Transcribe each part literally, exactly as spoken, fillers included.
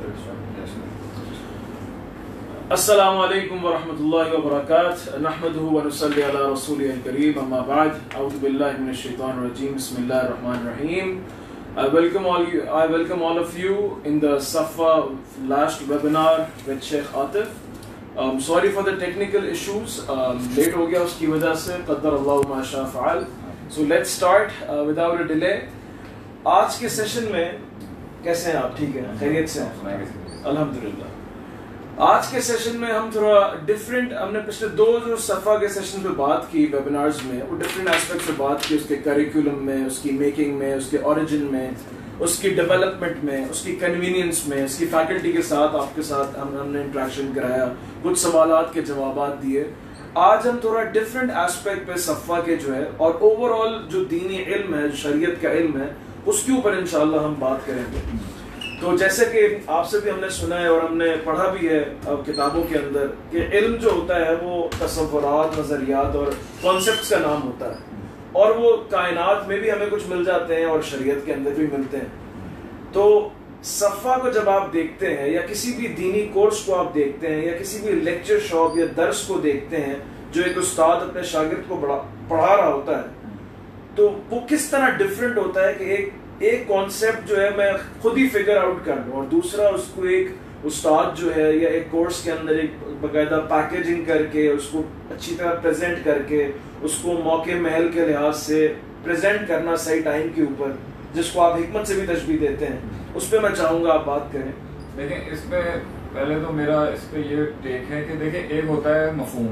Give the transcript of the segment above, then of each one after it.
السلام علیکم ورحمۃ اللہ وبرکاتہ نحمدہ ونصلی علی رسولہ الکریم اما بعد اعوذ باللہ من الشیطان الرجیم بسم اللہ الرحمن الرحیم. I welcome all you I welcome all of you in the Safa last webinar with Sheikh Atif. Um, sorry for the technical issues. Um, late ہو گیا اس کی وجہ سے قدر اللہ ما شاء فعل. So let's start uh, without a delay. آج کے سیشن میں کیسے ہیں آپ؟ ٹھیک ہے، خیریت سے ہیں؟ الحمدللہ. آج کے سیشن میں ہم تھوڑا ڈفرینٹ، ہم نے پچھلے دو جو صفحہ کے سیشن پہ بات کی ویبینارز میں، وہ ڈفرینٹ اسپیکٹ سے بات کی، اس کے کریکولم میں، اس کی میکنگ میں، اس کے اوریجن میں، اس کی ڈیولپمنٹ میں، اس کی کنوینئنس میں، اس کی فیکلٹی کے ساتھ آپ کے ساتھ ہم ہم نے انٹریکشن کرایا، کچھ سوالات کے جوابات دیے. آج ہم تھوڑا ڈفرینٹ اسپیکٹ پہ صفحہ کے جو ہے اور اوور آل جو دینی علم ہے، شریعت کا علم ہے، اس کے اوپر انشاءاللہ ہم بات کریں گے. تو جیسے کہ آپ سے بھی ہم نے سنا ہے اور ہم نے پڑھا بھی ہے کتابوں کے اندر کہ علم جو ہوتا ہے وہ تصورات، نظریات اور کانسیپٹس کا نام ہوتا ہے، اور وہ کائنات میں بھی ہمیں کچھ مل جاتے ہیں اور شریعت کے اندر بھی ملتے ہیں. تو صفحہ کو جب آپ دیکھتے ہیں یا کسی بھی دینی کورس کو آپ دیکھتے ہیں یا کسی بھی لیکچر شاپ یا درس کو دیکھتے ہیں جو ایک استاد اپنے شاگرد کو پڑھا رہا ہوتا ہے، تو وہ کس طرح ڈفرینٹ ہوتا ہے کہ ایک ایک کانسیپٹ جو ہے میں خود ہی فگر آؤٹ کر لوں، اور دوسرا اس کو ایک استاد جو ہے یا ایک کورس کے اندر ایک باقاعدہ پیکیجنگ کر کے اس کو اچھی طرح پریزنٹ کر کے اس کو موقع محل کے لحاظ سے پریزنٹ کرنا صحیح ٹائم کے اوپر، جس کو آپ حکمت سے بھی تشبیہ دیتے ہیں، اس پہ میں چاہوں گا آپ بات کریں. دیکھیں اس میں پہلے تو میرا اس پہ یہ ٹیک ہے کہ دیکھیں ایک ہوتا ہے مفہوم،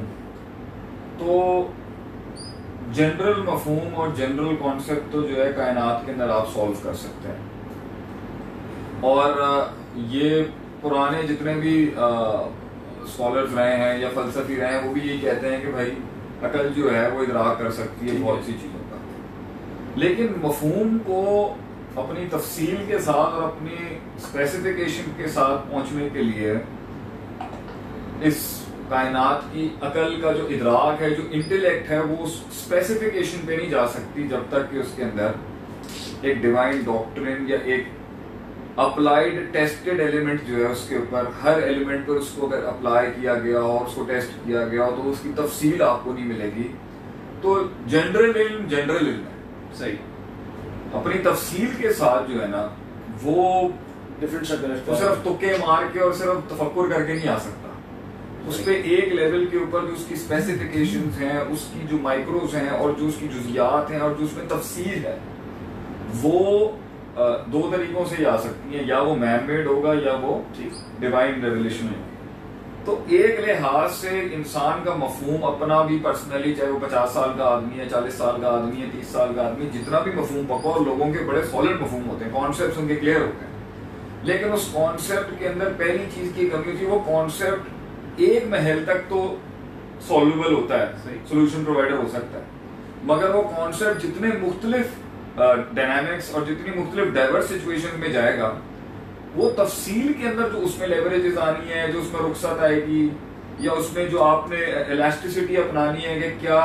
تو جنرل مفہوم اور جنرل کانسیپٹ تو جو ہے کائنات کے اندر آپ سولو کر سکتے ہیں، اور یہ پرانے جتنے بھی اسکالرز رہے ہیں یا فلسفی رہے ہیں وہ بھی یہی کہتے ہیں کہ بھائی عقل جو ہے وہ ادراک کر سکتی ہے بہت سی چیزوں کا، لیکن مفہوم کو اپنی تفصیل کے ساتھ اور اپنی اسپیسیفکیشن کے ساتھ پہنچنے کے لیے اس کائنات کی عقل کا جو ادراک ہے، جو انٹلیکٹ ہے، وہ اس اسپیسیفکیشن پہ نہیں جا سکتی جب تک کہ اس کے اندر ایک ڈیوائن ڈاکٹرن یا ایک اپلائیڈ ٹیسٹڈ ایلیمنٹ جو ہے اس کے اوپر، ہر ایلیمنٹ پر اس کو اگر اپلائی کیا گیا اور اس کو ٹیسٹ کیا گیا تو اس کی تفصیل آپ کو نہیں ملے گی. تو جنرل علم جنرل علم ہے، صحیح، اپنی تفصیل کے ساتھ جو ہے نا وہ صرف تکے مار کے اور صرف تفکر کر کے نہیں آ سکتا. اس پہ ایک لیول کے اوپر جو اس کی اسپیسیفکیشنز ہیں، اس کی جو مائکروز ہیں اور جو اس کی جزیات ہیں اور جو اس میں تفصیل ہے، وہ دو طریقوں سے آ سکتی ہیں، یا وہ مین میڈ ہوگا یا وہ ڈیوائن ریویلیشن ہوگی. تو ایک لحاظ سے انسان کا مفہوم اپنا بھی پرسنلی، چاہے وہ پچاس سال کا آدمی ہے، چالیس سال کا آدمی ہے، تیس سال کا آدمی، جتنا بھی مفہوم پکا، اور لوگوں کے بڑے سالڈ مفہوم ہوتے ہیں، کانسیپٹس ان کے کلیئر ہوتے ہیں، لیکن اس کانسیپٹ کے اندر پہلی چیز کی کمی ہوتی ہے، وہ کانسیپٹ ایک محل تک تو سالوبل ہوتا ہے، سولوشن پرووائڈر ہو سکتا ہے، مگر وہ کانسیپٹ جتنے مختلف ڈائنامکس اور جتنی مختلف ڈائیورس سچویشن میں جائے گا، وہ تفصیل کے اندر جو اس میں لیوریجز آنی ہے، جو اس میں رخصت آئے گی، یا اس میں جو آپ نے الاسٹیسٹی اپنانی ہے کہ کیا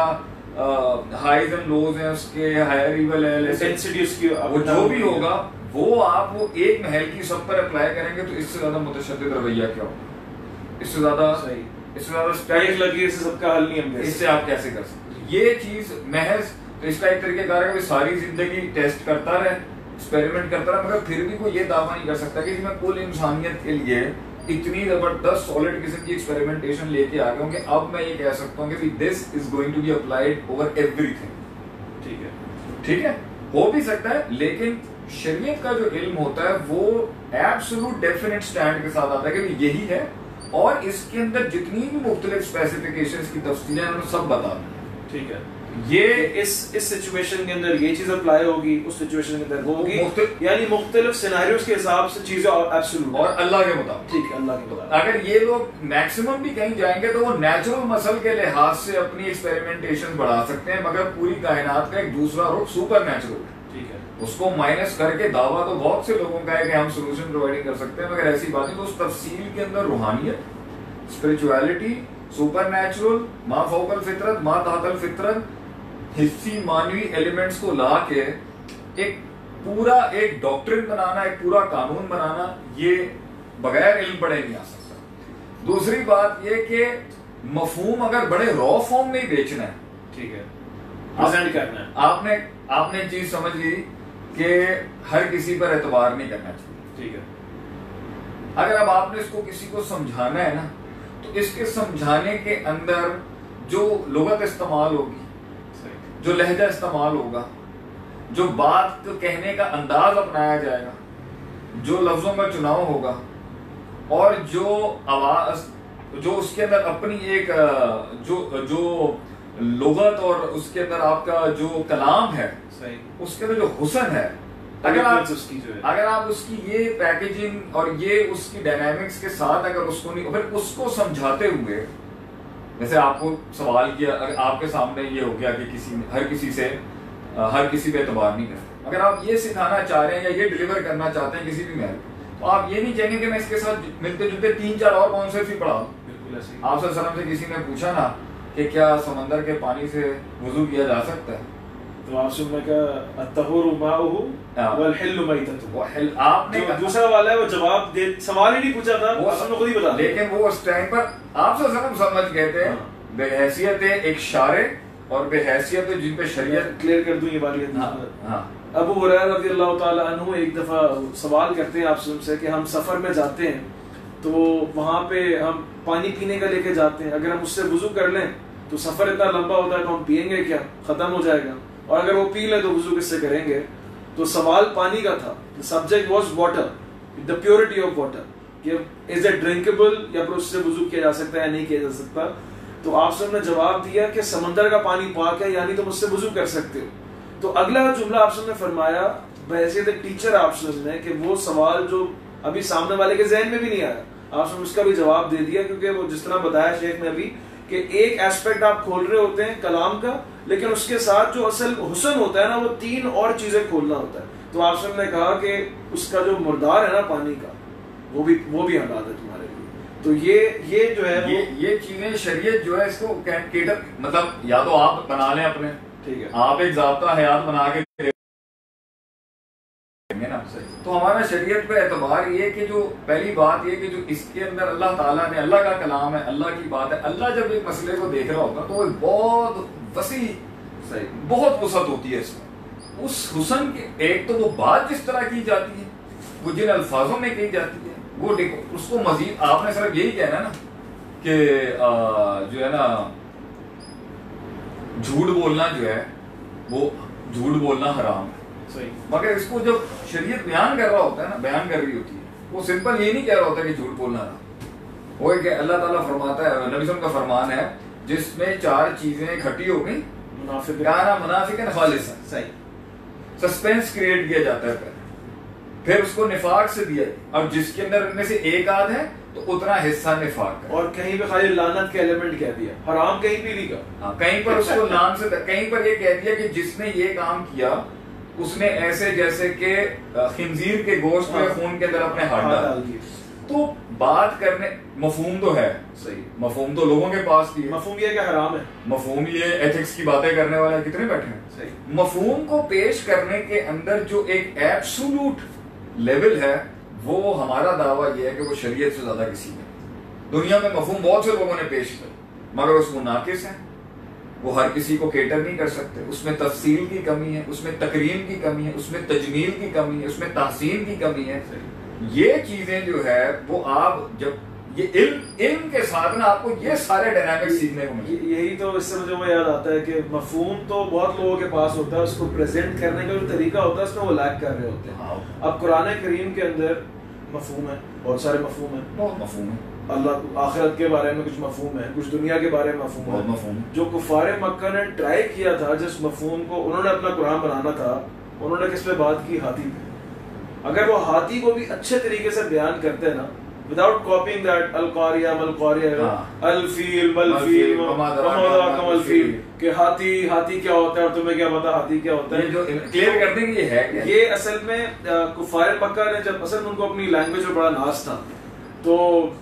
ہائیز اینڈ لوز ہیں اس کے، ہائر ایول ہے، انٹینسٹی اس کی، وہ جو بھی ہوگا وہ آپ وہ ایک محل کی سب پر اپلائی کریں گے، تو اس سے زیادہ متشدد رویہ کیا ہوگا، اس سے زیادہ اس سے زیادہ اسٹائل لگی، اس سے سب کا حل نہیں ہے، اس سے آپ کیسے کر سکتے ہیں. یہ چیز محض اس کا ایک طریقہ کار ہے کہ ساری زندگی ٹیسٹ کرتا رہے، ایکسپیریمنٹ کرتا رہے، مگر پھر بھی کوئی یہ دعویٰ نہیں کر سکتا کہ میں کل انسانیت کے لیے اتنی زبردست سالڈ قسم کی ایکسپیریمنٹیشن لے کے آ گیا ہوں کہ اب میں یہ کہہ سکتا ہوں کہ this is going to be applied over everything. ٹھیک ہے ٹھیک ہے ہو بھی سکتا ہے، لیکن شریعت کا جو علم ہوتا ہے وہ ایبسولوٹ ڈیفینٹ سٹینڈ کے ساتھ آتا ہے کہ یہی ہے، اور اس کے اندر جتنی بھی مختلف اسپیسیفکیشنز کی تفصیلیں ہیں سب بتا دیں. ٹھیک ہے، یہ اس اس سچویشن کے اندر یہ چیز اپلائی ہوگی، اس سچویشن کے اندر ہوگی، یعنی مختلف سیناریوز کے حساب سے چیزیں ایبسولوٹ اور اللہ کے مطابق. ٹھیک ہے، اللہ کے مطابق. اگر یہ لوگ میکسیمم بھی کہیں جائیں گے تو وہ نیچرل مسل کے لحاظ سے اپنی ایکسپیریمنٹیشن بڑھا سکتے ہیں، مگر پوری کائنات کا ایک دوسرا رخ سپر نیچرل، ٹھیک ہے، اس کو مائنس کر کے دعویٰ تو بہت سے لوگوں کا ہے کہ ہم سولوشن پرووائڈنگ کر سکتے ہیں، مگر ایسی بات ہے تو اس تفصیل کے اندر روحانیت، اسپرچویلٹی، سپر نیچرل، ما فوق الفطرت، ما تحت الفطرت، حسی مانوی ایلیمنٹس کو لا کے ایک پورا ایک ڈاکٹرن بنانا، ایک پورا قانون بنانا، یہ بغیر علم پڑھے نہیں آ سکتا. دوسری بات یہ کہ مفہوم اگر بڑے را فارم میں ہی بیچنا ہے, ٹھیک ہے, پریزنٹ کرنا ہے, آپ نے آپ نے چیز سمجھ لی کہ ہر کسی پر اعتبار نہیں کرنا چاہیے, ٹھیک ہے. اگر اب آپ نے اس کو کسی کو سمجھانا ہے نا, تو اس کے سمجھانے کے اندر جو لغت استعمال ہوگی, جو لہجہ استعمال ہوگا, جو بات کہنے کا انداز اپنایا جائے گا, جو لفظوں کا چناؤ ہوگا, اور جو آواز, جو اس کے اندر اپنی ایک جو جو لغت اور اس کے اندر آپ کا جو کلام ہے, اس کے اندر جو حسن ہے, اگر آپ اگر آپ اس کی یہ پیکیجنگ اور یہ اس کی ڈائنامکس کے ساتھ اگر اس کو نہیں, پھر اس کو سمجھاتے ہوئے, جیسے آپ کو سوال کیا, اگر آپ کے سامنے یہ ہو گیا کہ کسی ہر کسی سے ہر کسی پہ اعتبار نہیں کرتے, اگر آپ یہ سکھانا چاہ رہے ہیں یا یہ ڈلیور کرنا چاہتے ہیں کسی بھی محل, تو آپ یہ نہیں چاہیں گے کہ میں اس کے ساتھ ملتے جلتے تین چار اور کانسیپٹ ہی پڑھاؤں. بالکل ایسے آپ صلی اللہ علیہ وسلم سے کسی نے پوچھا نا کہ کیا سمندر کے پانی سے وضو کیا جا سکتا ہے, تو آپ سے میں کہا الطہور ماؤہ والحل میتۃ, آپ نے دوسرا والا ہے وہ جواب دے, سوال ہی نہیں پوچھا تھا, وہ ہم نے خود ہی بتا, لیکن وہ اس ٹائم پر آپ صلی اللہ علیہ وسلم سمجھ گئے تھے بے حیثیت ایک شارع اور بے حیثیت جن پہ شریعت. کلیئر کر دوں یہ بات. ابو ہریرہ رضی اللہ تعالی عنہ ایک دفعہ سوال کرتے ہیں آپ سے کہ ہم سفر میں جاتے ہیں تو وہاں پہ ہم پانی پینے کا لے کے جاتے ہیں, اگر ہم اس سے وضو کر لیں تو سفر اتنا لمبا ہوتا ہے تو ہم پیئیں گے کیا, ختم ہو جائے گا, اور اگر وہ پی لیں تو وضو کس سے کریں گے. تو سوال پانی کا تھا, subject was water, the purity of water, کہ از اٹ ڈرنکیبل یا پھر اس سے وضو کیا جا سکتا ہے یا نہیں کیا جا سکتا. تو آپ سب نے جواب دیا کہ سمندر کا پانی پاک ہے, یعنی تم اس سے وضو کر سکتے ہو. تو اگلا جملہ آپ سب نے فرمایا بحیثیت ایک ٹیچر آپ سب نے, کہ وہ سوال جو ابھی سامنے والے کے ذہن میں بھی نہیں آیا, آپ سب نے اس کا بھی جواب دے دیا, کیونکہ وہ جس طرح بتایا شیخ نے ابھی کہ ایک ایسپیکٹ آپ کھول رہے ہوتے ہیں کلام کا, لیکن اس کے ساتھ جو اصل حسن ہوتا ہے نا, وہ تین اور چیزیں کھولنا ہوتا ہے. تو آپ سب نے کہا کہ اس کا جو مردار ہے نا پانی کا, وہ بھی وہ بھی حلال ہے تمہارے لیے. تو یہ یہ جو ہے یہ یہ چیزیں شریعت جو ہے اس کو کیٹر, مطلب یا تو آپ بنا لیں اپنے, ٹھیک ہے, آپ ایک ضابطہ حیات بنا کے نا, تو ہمارا شریعت پہ اعتبار یہ کہ جو پہلی بات یہ کہ جو اس کے اندر اللہ تعالیٰ نے, اللہ کا کلام ہے, اللہ کی بات ہے, اللہ جب ایک مسئلے کو دیکھ رہا ہوتا تو ایک بہت وسیع بہت وسعت ہوتی ہے اس میں. اس حسن کے ایک تو وہ بات جس طرح کی جاتی ہے, وہ جن الفاظوں میں کہی جاتی ہے, وہ دیکھو اس کو مزید آپ نے صرف یہی کہنا نا کہ جو ہے نا جھوٹ بولنا جو ہے وہ جھوٹ بولنا حرام ہے, مگر اس کو جب شریعت بیان کر رہا ہوتا ہے نا, بیان کر رہی ہوتی ہے, وہ سمپل یہ نہیں کہہ رہا ہوتا کہ جھوٹ بولنا رہا, وہ کہ اللہ تعالیٰ فرماتا ہے, نبی صلی اللہ علیہ وسلم کا فرمان ہے, جس میں چار چیزیں اکٹھی ہو گئی کانا منافقا خالصا, صحیح سسپینس کریٹ کیا جاتا ہے پہلے, پھر اس کو نفاق سے دیا, اور جس کے اندر ان میں سے ایک آدھ ہے تو اتنا حصہ نفاق کا, اور کہیں پہ خالی لعنت کا ایلیمنٹ کہہ دیا, حرام کہیں بھی نہیں کہا, کہیں پر اس کو لان سے, کہیں پر یہ کہہ دیا کہ جس نے یہ کام کیا اس نے ایسے جیسے کہ خنزیر کے گوشت میں خون کے اندر اپنے ہاتھ ڈال دیے. تو بات کرنے مفہوم تو ہے, صحیح مفہوم تو لوگوں کے پاس بھی ہے, مفہوم یہ کہ حرام ہے, مفہوم یہ ایتھکس کی باتیں کرنے والے کتنے بیٹھے ہیں, صحیح مفہوم کو پیش کرنے کے اندر جو ایک ایبسولوٹ لیول ہے, وہ ہمارا دعویٰ یہ ہے کہ وہ شریعت سے زیادہ کسی میں. دنیا میں مفہوم بہت سے لوگوں نے پیش کیا, مگر اس کو ناقص ہیں, وہ ہر کسی کو کیٹر نہیں کر سکتے, اس میں تفصیل کی کمی ہے, اس میں تکریم کی کمی ہے, اس میں تجمیل کی کمی ہے, اس میں تحسین کی کمی ہے. یہ چیزیں جو ہے وہ آپ جب یہ علم علم کے ساتھ نا آپ کو یہ سارے ڈائنامکس سیکھنے کو ملے. یہی تو اس سے مجھے وہ یاد آتا ہے کہ مفہوم تو بہت لوگوں کے پاس ہوتا ہے, اس کو پریزنٹ کرنے کا جو طریقہ ہوتا ہے اس میں وہ لیک کر رہے ہوتے ہیں. اب قرآن کریم کے اندر مفہوم ہے, بہت سارے مفہوم ہیں, بہت مفہوم ہے, اللہ آخرت کے بارے میں کچھ مفہوم ہے, کچھ دنیا کے بارے میں مفہوم ہے, مفہوم جو کفار مکہ نے ٹرائی کیا تھا جس مفہوم کو انہوں نے اپنا قرآن بنانا تھا, انہوں نے کس پہ بات کی, ہاتھی پہ. اگر وہ ہاتھی کو بھی اچھے طریقے سے بیان کرتے ہیں نا, without copying that القاریہ ملقاریہ الفیل ملفیل وما ادراک ملفیل, کہ ہاتھی ہاتھی کیا ہوتا ہے اور تمہیں کیا پتا ہاتھی کیا ہوتا ہے, جو کلیئر کر دیں گے یہ ہے کیا. یہ اصل میں کفار مکہ نے جب اصل میں ان کو اپنی لینگویج میں بڑا ناز تھا, تو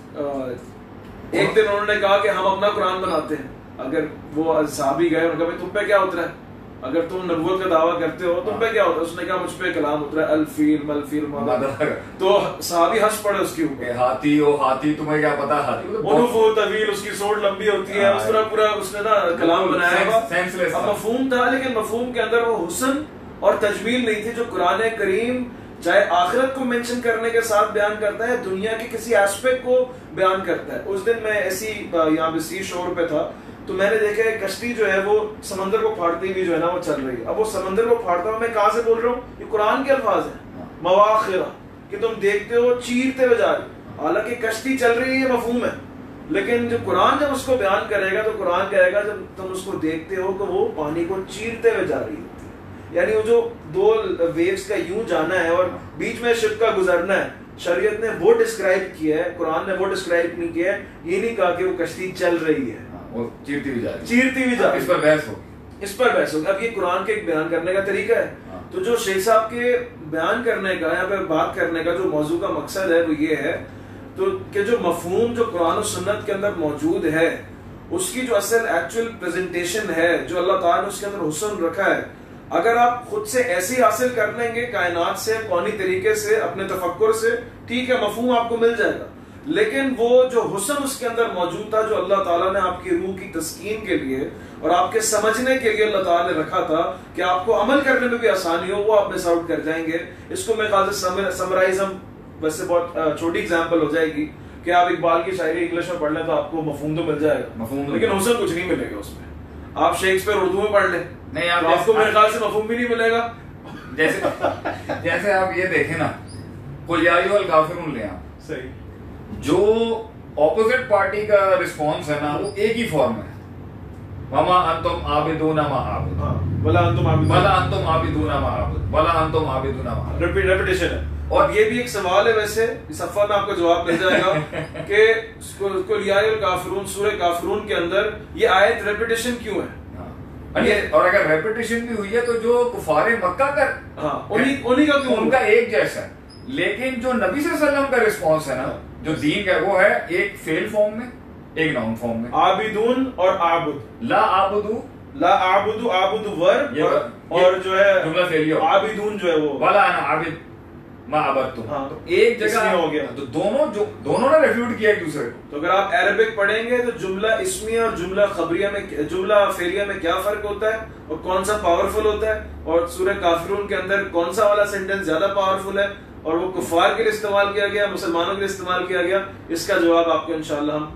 ایک دن انہوں نے کہا کہ ہم اپنا قرآن بناتے ہیں. اگر وہ صحابی گئے, انہوں نے کہا تم پہ کیا اترا ہے, اگر تم نبوت کا دعویٰ کرتے ہو تم پہ کیا ہوتا ہے؟ اس نے کہا مجھ پہ کلام اترا ہے الفیل ملفیل مادر، تو صحابی ہنس پڑے اس کے اوپر، ہاتھی او ہاتھی تمہیں کیا پتا ہاتھی عنف و طویل، اس کی سوڑ لمبی ہوتی ہے، اس طرح پورا اس نے نا کلام بنایا ہوا. اب مفہوم تھا لیکن مفہوم کے اندر وہ حسن اور تجمیل نہیں تھی جو قرآن کریم چاہے آخرت کو منشن کرنے کے ساتھ بیان کرتا ہے، دنیا کے کسی ایسپیکٹ کو بیان کرتا ہے. اس دن میں ایسی یہاں پہ سی شور پہ تھا تو میں نے دیکھا کہ کشتی جو ہے وہ سمندر کو پھاڑتی ہوئی جو ہے نا وہ چل رہی ہے. اب وہ سمندر کو پھاڑتا ہوں، میں کہاں سے بول رہا ہوں؟ یہ قرآن کے الفاظ ہیں، مواخرہ، کہ تم دیکھتے ہو چیرتے ہوئے جا رہی. حالانکہ کشتی چل رہی ہے یہ مفہوم ہے، لیکن جو قرآن جب اس کو بیان کرے گا تو قرآن کہے گا جب تم اس کو دیکھتے ہو تو وہ پانی کو چیرتے ہوئے جا رہی ہے. یعنی وہ جو دو ویوز کا یوں جانا ہے اور بیچ میں شپ کا گزرنا ہے، شریعت نے وہ ڈسکرائب کیا ہے، قرآن نے وہ ڈسکرائب نہیں کیا ہے. یہ نہیں کہا کہ وہ کشتی چل رہی ہے، وہ چیرتی ہوئی جا رہی ہے، چیرتی ہوئی جا رہی ہے. اس پر بحث ہو اس پر بحث ہوگی. اب یہ قرآن کے ایک بیان کرنے کا طریقہ ہے. تو جو شیخ صاحب کے بیان کرنے کا یہاں پہ بات کرنے کا جو موضوع کا مقصد ہے وہ یہ ہے تو کہ جو مفہوم جو قرآن و سنت کے اندر موجود ہے اس کی جو اصل ایکچوئل پریزنٹیشن ہے، جو اللہ تعالیٰ نے اس کے اندر حسن رکھا ہے، اگر آپ خود سے ایسی حاصل کر لیں گے کائنات سے، کونی طریقے سے، اپنے تفکر سے، ٹھیک ہے مفہوم آپ کو مل جائے گا. لیکن وہ جو حسن اس کے اندر موجود تھا جو اللہ تعالیٰ نے آپ کی روح کی تسکین کے لیے اور آپ کے سمجھنے کے لیے اللہ تعالیٰ نے رکھا تھا کہ آپ کو عمل کرنے میں بھی آسانی ہو، وہ آپ مس آؤٹ کر جائیں گے. اس کو میں خیال سے سمرائز، ہم ویسے بہت چھوٹی ایگزامپل ہو جائے گی کہ آپ اقبال کی شاعری انگلش میں پڑھ لیں تو آپ کو مفہوم تو مل جائے گا، مفہوم لیکن حسن کچھ نہیں ملے گا اس میں. آپ شیکسپیئر اردو میں پڑھ لیں نہیں، آپ کو میرے خیال سے مفہوم بھی نہیں ملے گا. جیسے جیسے آپ یہ دیکھیں نا، قل یا ایھا الکافرون لیں آپ، صحیح، جو اپوزٹ پارٹی کا رسپانس ہے نا وہ ایک ہی فارم ہے، وما انتم عابدون ما اعبد، ولا انتم عابدون ولا انتم عابدون ما اعبد، ولا انتم عابدون ما اعبد. ریپیٹیشن ہے. اور یہ بھی ایک سوال ہے، ویسے اس صفحہ میں آپ کو جواب مل جائے گا کہ قل یا ایھا الکافرون سورہ کافرون کے اندر یہ آیت ریپیٹیشن کیوں ہے. اور اگر ریپیٹیشن بھی ہوئی ہے تو جو کفار مکہ کا ہاں انہی کا کیوں، ان کا ایک جیسا ہے. لیکن جو نبی صلی اللہ علیہ وسلم کا رسپانس ہے نا جو دین کا، وہ ہے ایک فعل فارم میں ایک ناؤن فارم میں. عابدون اور عابد، لا عابدو، لا عابدو، عابد ورب اور جو ہے جملہ فعلیہ، عابدون جو ہے وہ ولا انا عابد ما عبدتم. تو ایک جگہ ہو گیا تو دونوں جو دونوں نے ریفیوٹ کیا ایک دوسرے کو. تو اگر آپ عربک پڑھیں گے تو جملہ اسمیہ اور جملہ خبریہ میں، جملہ فعلیہ میں کیا فرق ہوتا ہے اور کون سا پاورفل ہوتا ہے، اور سورہ کافرون کے اندر کون سا والا سینٹنس زیادہ پاورفل ہے اور وہ کفار کے لیے استعمال کیا گیا، مسلمانوں کے لیے استعمال کیا گیا، اس کا جواب آپ کو انشاءاللہ ہم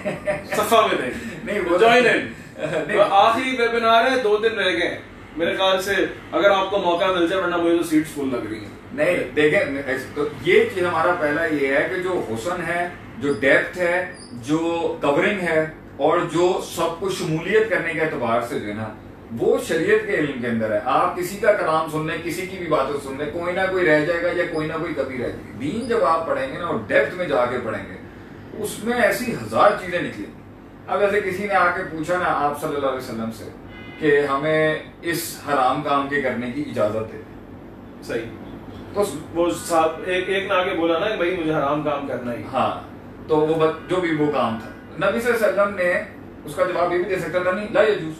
صفحہ میں دیں گے. نہیں وہ جوائن ہے، آخری ویبینار ہے، دو دن رہ گئے میرے خیال سے، اگر آپ کو موقع مل جائے، ورنہ مجھے تو سیٹس فل لگ رہی ہیں. نہیں دیکھیں، تو یہ چیز ہمارا پہلا یہ ہے کہ جو حسن ہے، جو ڈیپتھ ہے، جو کورنگ ہے، اور جو سب کو شمولیت کرنے کے اعتبار سے جو ہے نا وہ شریعت کے علم کے اندر ہے. آپ کسی کا کلام سن لیں، کسی کی بھی باتیں سن لیں، کوئی نہ کوئی رہ جائے گا یا کوئی نہ کوئی کبھی رہ جائے گی. دین جب آپ پڑھیں گے نا اور ڈیپتھ میں جا کے پڑھیں گے، اس میں ایسی ہزار چیزیں نکلیں. اب ایسے کسی نے آ کے پوچھا نا آپ صلی اللہ علیہ وسلم سے کہ ہمیں اس حرام کام کے کرنے کی اجازت ہے، صحیح، تو وہ صاحب ایک ایک نے آگے بولا نا کہ بھائی مجھے حرام کام کرنا ہی. ہاں، تو وہ جو بھی وہ کام تھا، نبی صلی اللہ علیہ وسلم نے اس کا جواب یہ بھی دے سکتا تھا، نہیں لا یجوز.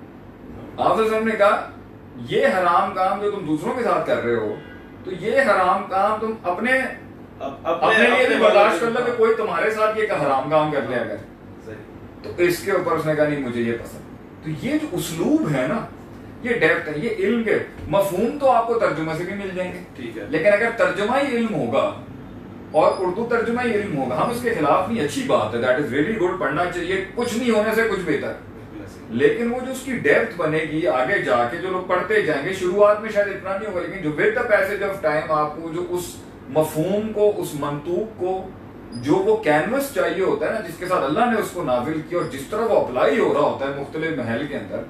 آپ صلی اللہ علیہ وسلم نے کہا یہ حرام کام جو تم دوسروں کے ساتھ کر رہے ہو، تو یہ حرام کام تم اپنے اپنے لیے بھی برداشت کر لو کہ کوئی تمہارے ساتھ یہ حرام کام کر لے اگر، تو اس کے اوپر اس نے کہا نہیں مجھے یہ پسند. تو یہ جو اسلوب ہے نا، یہ ڈیپتھ ہے، یہ علم کے مفہوم تو آپ کو ترجمہ سے بھی مل جائیں گے، ٹھیک ہے، لیکن اگر ترجمہ ہی علم ہوگا اور اردو ترجمہ ہی علم ہوگا، ہم اس کے خلاف نہیں، اچھی بات ہے، دیٹ از ویری گڈ، پڑھنا چاہیے، کچھ نہیں ہونے سے کچھ بہتر. لیکن وہ جو اس کی ڈیپتھ بنے گی آگے جا کے، جو لوگ پڑھتے جائیں گے، شروعات میں شاید اتنا نہیں ہوگا، لیکن جو with the passage of time آپ کو جو اس مفہوم کو، اس منطوق کو، جو وہ کینوس چاہیے ہوتا ہے نا جس کے ساتھ اللہ نے اس کو نازل کیا اور جس طرح وہ اپلائی ہو رہا ہوتا ہے مختلف محل کے اندر،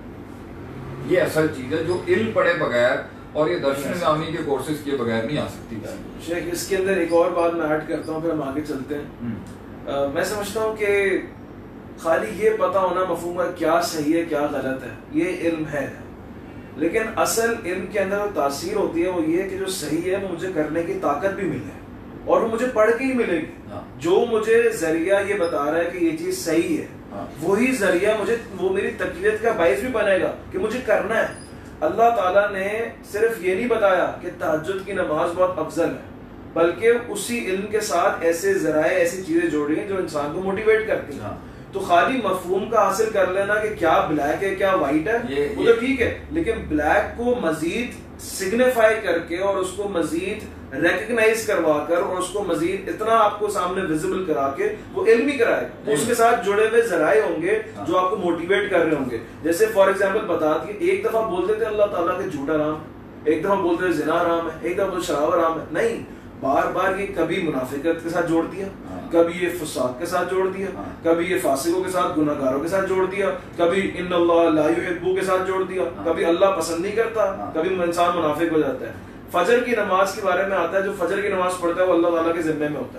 یہ اصل چیز ہے جو علم پڑھے بغیر اور یہ درشن نظامی کے کورسز کیے بغیر نہیں آ سکتی. شیخ اس کے اندر ایک اور بات میں ایڈ کرتا ہوں، پھر ہم آگے چلتے ہیں. میں سمجھتا ہوں کہ خالی یہ پتا ہونا مفہوم ہے کیا صحیح ہے کیا غلط ہے، یہ علم ہے، لیکن اصل علم کے اندر تاثیر ہوتی ہے وہ یہ کہ جو صحیح ہے وہ مجھے کرنے کی طاقت بھی ملے اور وہ مجھے پڑھ کے ہی ملے گی. جو مجھے ذریعہ یہ بتا رہا ہے کہ یہ چیز صحیح ہے، وہی ذریعہ مجھے وہ میری تقویت کا باعث بھی بنے گا کہ مجھے کرنا ہے. اللہ تعالیٰ نے صرف یہ نہیں بتایا کہ تہجد کی نماز بہت افضل ہے، بلکہ اسی علم کے ساتھ ایسے ذرائع ایسی چیزیں جوڑی ہیں جو انسان کو موٹیویٹ کرتی ہیں. تو خالی مفہوم کا حاصل کر لینا کہ کیا بلیک ہے کیا وائٹ ہے وہ تو ٹھیک ہے، لیکن بلیک کو مزید سگنیفائی کر کے اور اس کو مزید ریکگنائز کروا کر اور اس کو مزید اتنا آپ کو سامنے ویزیبل کرا کے وہ علم ہی کرائے گا. اس کے ساتھ جڑے ہوئے ذرائع ہوں گے جو آپ کو موٹیویٹ کر رہے ہوں گے. جیسے فار ایگزامپل بتا کہ ایک دفعہ بولتے تھے اللہ تعالیٰ کے جھوٹ حرام ہے، ایک دفعہ بولتے تھے زنا حرام ہے، ایک دفعہ بولتے شراب حرام ہے. نہیں، بار بار یہ کبھی منافقت کے ساتھ جوڑ دیا، کبھی یہ فساد کے ساتھ جوڑ دیا، کبھی یہ فاسقوں کے ساتھ گناہ گاروں کے ساتھ جوڑ دیا، کبھی ان اللہ لا یحب کے ساتھ جوڑ دیا، کبھی اللہ پسند نہیں کرتا، کبھی انسان منافق ہو جاتا ہے. فجر کی نماز کے بارے میں آتا ہے جو فجر کی نماز پڑھتا ہے وہ اللہ تعالیٰ کے ذمے میں ہوتا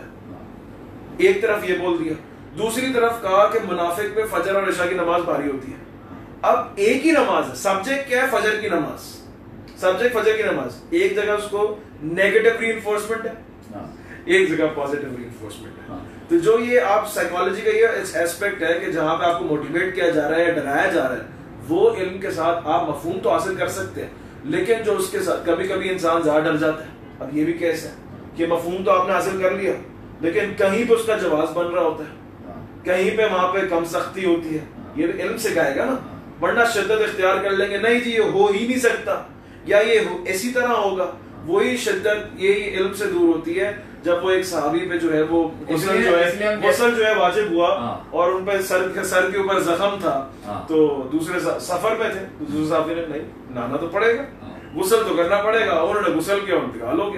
ہے. ایک طرف یہ بول دیا، دوسری طرف کہا کہ منافق پہ فجر اور عشاء کی نماز بھاری ہوتی ہے. اب ایک ہی نماز ہے، سبجیکٹ کیا ہے؟ فجر کی نماز. سبجیکٹ فجر کی نماز، ایک جگہ اس کو نیگیٹو ری انفورسمنٹ ہے، ایک جگہ پازیٹیو ری انفورسمنٹ ہے. تو جو یہ آپ سائیکالوجی کا یہ ایسپیکٹ ہے کہ جہاں پہ آپ کو موٹیویٹ کیا جا رہا ہے یا ڈرایا جا رہا ہے، وہ علم کے ساتھ آپ مفہوم تو حاصل کر سکتے ہیں، لیکن جو اس کے ساتھ کبھی کبھی انسان زیادہ ڈر جاتا ہے. اب یہ بھی کیس ہے کہ مفہوم تو آپ نے حاصل کر لیا لیکن کہیں پہ اس کا جواز بن رہا ہوتا ہے، کہیں پہ وہاں پہ کم سختی ہوتی ہے. یہ بھی علم سکھائے گا نا، ورنہ شدت اختیار کر لیں گے، نہیں جی یہ ہو ہی نہیں سکتا یا یہ اسی طرح ہوگا. وہی شدت یہی علم سے دور ہوتی ہے جب وہ ایک صحابی پہ جو ہے وہ غسل جو ہے غسل جو ہے واجب ہوا اور ان پہ سر سر کے اوپر زخم تھا تو دوسرے سفر میں تھے، دوسرے صحابی نے نہیں نہانا تو پڑے گا، غسل تو کرنا پڑے گا، انہوں نے غسل کیا، انتقال ہو گیا.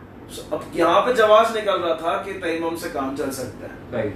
اب یہاں پہ جواز نکل رہا تھا کہ تیمم سے کام چل سکتا ہے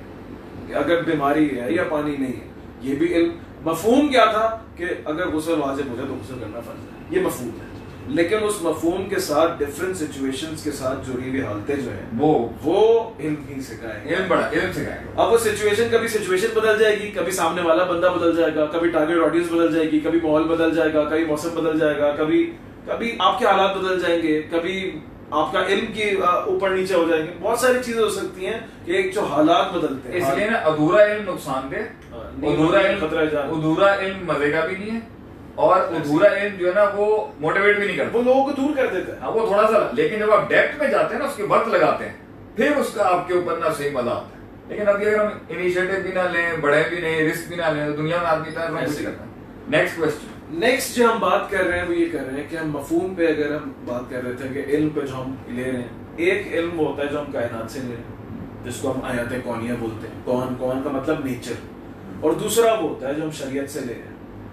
اگر بیماری ہے یا پانی نہیں ہے. یہ بھی علم مفہوم کیا تھا کہ اگر غسل واجب ہو جائے تو غسل کرنا فرض ہے، یہ مفہوم ہے. لیکن اس مفہوم کے ساتھ ڈفرینٹ سچویشنز کے ساتھ جڑی ہوئی حالتیں جو ہیں وہ وہ علم ہی سکھائے گا، علم بڑا علم سکھائے گا. اب وہ سچویشن کبھی سچویشن بدل جائے گی، کبھی سامنے والا بندہ بدل جائے گا، کبھی ٹارگیٹ آڈینس بدل جائے گی، کبھی ماحول بدل جائے گا، کبھی موسم بدل جائے گا، کبھی کبھی آپ کے حالات بدل جائیں گے، کبھی آپ کا علم کی اوپر نیچے ہو جائیں گے. بہت ساری چیزیں ہو سکتی ہیں کہ ایک جو حالات بدلتے ہیں. اس لیے نا ادھورا علم نقصان دہ، ادھورا علم ادھورا علم مزے کا بھی نہیں ہے، اور ادھورا علم جو ہے نا وہ موٹیویٹ بھی نہیں کرتا، وہ لوگوں کو دور کر دیتا ہے. وہ تھوڑا سا، لیکن جب آپ ڈیپتھ میں جاتے ہیں نا اس کے وقت لگاتے ہیں پھر اس کا آپ کے اوپر نہ صحیح مزہ آتا ہے. لیکن ابھی اگر ہم انیشیٹو بھی نہ لیں، بڑے بھی نہیں، رسک بھی نہ لیں تو دنیا میں آدمی طرح نہیں کرتا. Next question. نیکسٹ جو ہم بات کر رہے ہیں وہ یہ کر رہے ہیں کہ ہم مفہوم پہ اگر ہم بات کر رہے تھے کہ علم پہ جو ہم لے رہے ہیں، ایک علم وہ ہوتا ہے جو ہم کائنات سے لے رہے ہیں جس کو ہم آیات کونیہ بولتے ہیں، کون کون کا مطلب نیچر، اور دوسرا وہ ہوتا ہے جو ہم شریعت سے لے رہے ہیں.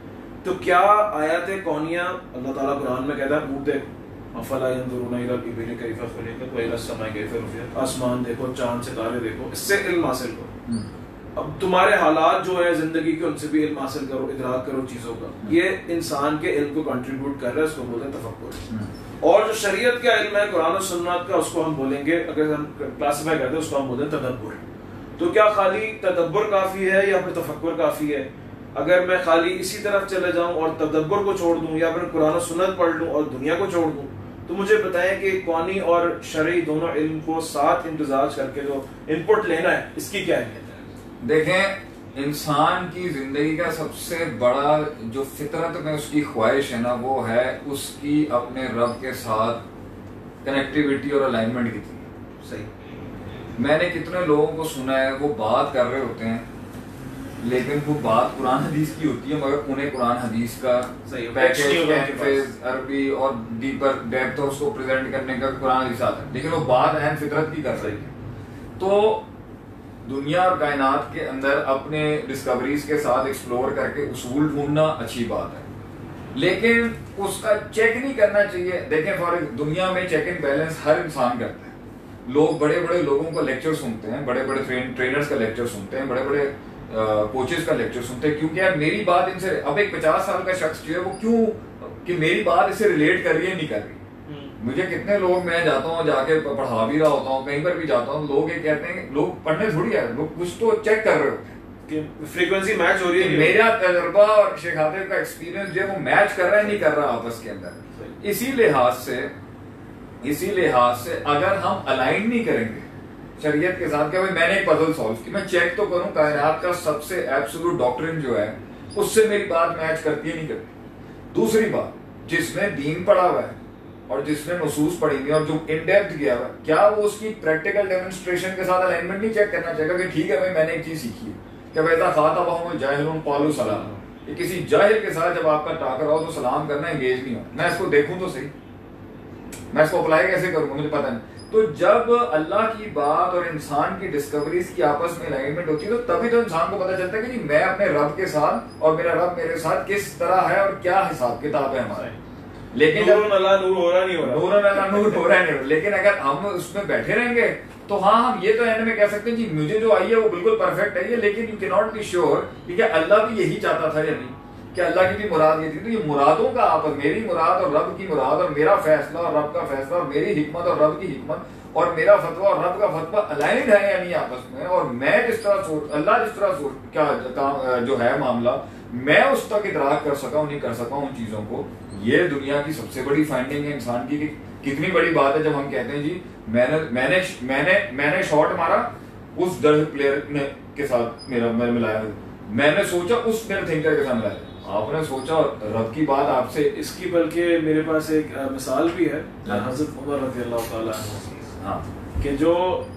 تو کیا آیات کونیہ اللہ تعالیٰ قرآن میں کہتا ہے اونٹ دیکھو، افلا ينظرون الى الابل كيف خلقت والى السماء كيف رفعت، آسمان دیکھو، چاند ستارے دیکھو، اس سے علم حاصل کرو. اب تمہارے حالات جو ہے زندگی کے ان سے بھی علم حاصل کرو، ادراک کرو چیزوں کا. یہ انسان کے علم کو کنٹریبیوٹ کر رہا ہے، اس کو بولتے ہیں تفکر. اور جو شریعت کا علم ہے قرآن و سنت کا، اس کو ہم بولیں گے، اگر ہم کلاسیفائی کرتے ہیں اس کو ہم بولتے ہیں تدبر. تو کیا خالی تدبر کافی ہے یا پھر تفکر کافی ہے؟ اگر میں خالی اسی طرف چلے جاؤں اور تدبر کو چھوڑ دوں یا پھر قرآن و سنت پڑھ لوں اور دنیا کو چھوڑ دوں، تو مجھے بتائیں کہ قومی اور شرعی دونوں علم کو ساتھ امتزاج کر کے جو ان پٹ لینا ہے اس کی کیا اہمیت ہے؟ دیکھیں، انسان کی زندگی کا سب سے بڑا جو فطرت میں اس کی خواہش ہے نا وہ ہے اس کی اپنے رب کے ساتھ کنیکٹیوٹی اور الائنمنٹ کی تھی. صحیح. میں نے کتنے لوگوں کو سنا ہے وہ بات کر رہے ہوتے ہیں لیکن وہ بات قرآن حدیث کی ہوتی ہے مگر انہیں قرآن حدیث کا پیکیج عربی اور ڈیپر ڈیپتھ اس کو پریزنٹ کرنے کا قرآن حدیث آتا ہے، لیکن وہ بات اہم فطرت کی کر رہی ہے. تو دنیا اور کائنات کے اندر اپنے ڈسکوریز کے ساتھ ایکسپلور کر کے اصول ڈھونڈنا اچھی بات ہے، لیکن اس کا چیک نہیں کرنا چاہیے. دیکھیں فار دنیا میں چیک اینڈ بیلنس ہر انسان کرتا ہے. لوگ بڑے بڑے لوگوں کا لیکچر سنتے ہیں، بڑے بڑے ٹرینرز کا لیکچر سنتے ہیں، بڑے بڑے کوچز کا لیکچر سنتے ہیں، کیونکہ یار میری بات ان سے، اب ایک پچاس سال کا شخص جو ہے وہ کیوں کہ میری بات اس سے ریلیٹ کر رہی ہے نہیں کر رہی. مجھے کتنے لوگ، میں جاتا ہوں جا کے پڑھا بھی رہا ہوتا ہوں، کہیں پر بھی جاتا ہوں، لوگ یہ کہتے ہیں، لوگ پڑھنے تھوڑی آئے، لوگ کچھ تو چیک کر رہے ہوتے ہیں کہ فریکوینسی میچ ہو رہی ہے. میرا تجربہ اور شیخ عاطف کا ایکسپیرینس جو ہے وہ میچ کر رہا ہے نہیں کر رہا آپس کے اندر. اسی لحاظ سے اسی لحاظ سے اگر ہم الائن نہیں کریں گے شریعت کے ساتھ کہ میں نے ایک پزل سالو کی، میں چیک تو کروں کائنات کا سب سے ایبسولوٹ ڈاکٹرن جو ہے اس سے میری بات میچ کرتی ہے نہیں کرتی. دوسری بات، جس نے دین پڑھا ہوا ہے اور جس نے نصوص پڑھی ہوئی اور جو ان ڈیپتھ گیا ہوا ہے, کیا وہ اس کی پریکٹیکل ڈیمونسٹریشن کے ساتھ الائنمنٹ نہیں چیک کرنا چاہے گا کہ ٹھیک ہے بھائی میں نے ایک چیز سیکھی ہے کہ ویسا خاطبہم الجاہلون قالوا سلاما, کہ کسی جاہل کے ساتھ جب آپ کا ٹاکر ہو تو سلام کرنا انگیج نہیں ہو, میں اس کو دیکھوں تو صحیح, میں اس کو اپلائی کیسے کروں گا مجھے پتہ نہیں. تو جب اللہ کی بات اور انسان کی ڈسکوریز کی آپس میں الائنمنٹ ہوتی ہے تو تبھی تو انسان کو پتہ چلتا ہے کہ جی میں اپنے رب کے ساتھ اور میرا رب میرے ساتھ کس طرح ہے اور کیا حساب کتاب ہے ہمارا. لیکن نور اللہ نور ہو رہا نہیں ہو رہا, نور اللہ نور ہو رہا نہیں ہو رہا, لیکن اگر ہم اس میں بیٹھے رہیں گے تو ہاں ہم یہ تو اینڈ میں کہہ سکتے ہیں جی مجھے جو آئی ہے وہ بالکل پرفیکٹ ہے, لیکن یو کی ناٹ بی شیور کہ اللہ بھی یہی چاہتا تھا یا نہیں, کہ اللہ کی بھی مراد یہ تھی. تو یہ مرادوں کا آپس, میری مراد اور رب کی مراد, اور میرا فیصلہ اور رب کا فیصلہ, اور میری حکمت اور رب کی حکمت, اور میرا فتویٰ اور رب کا فتویٰ الائنڈ ہے یا نہیں آپس میں, اور میں جس طرح سوچ اللہ جس طرح سوچ کیا جو ہے معاملہ میں اس تک ادراک کر سکا ہوں نہیں کر سکا ہوں ان چیزوں کو. یہ دنیا کی سب سے بڑی فائنڈنگ ہے انسان کی, کہ کتنی بڑی بات ہے جب ہم کہتے ہیں جی میں نے میں نے میں نے میں نے شاٹ مارا اس ڈر پلیئر نے کے ساتھ میرا میں ملایا, میں نے سوچا اس میرے تھنکر کے ساتھ ملایا, آپ نے سوچا رب کی بات آپ سے. اس کی بلکہ میرے پاس ایک مثال بھی ہے حضرت عمر رضی اللہ تعالیٰ عنہ, ہاں کہ جو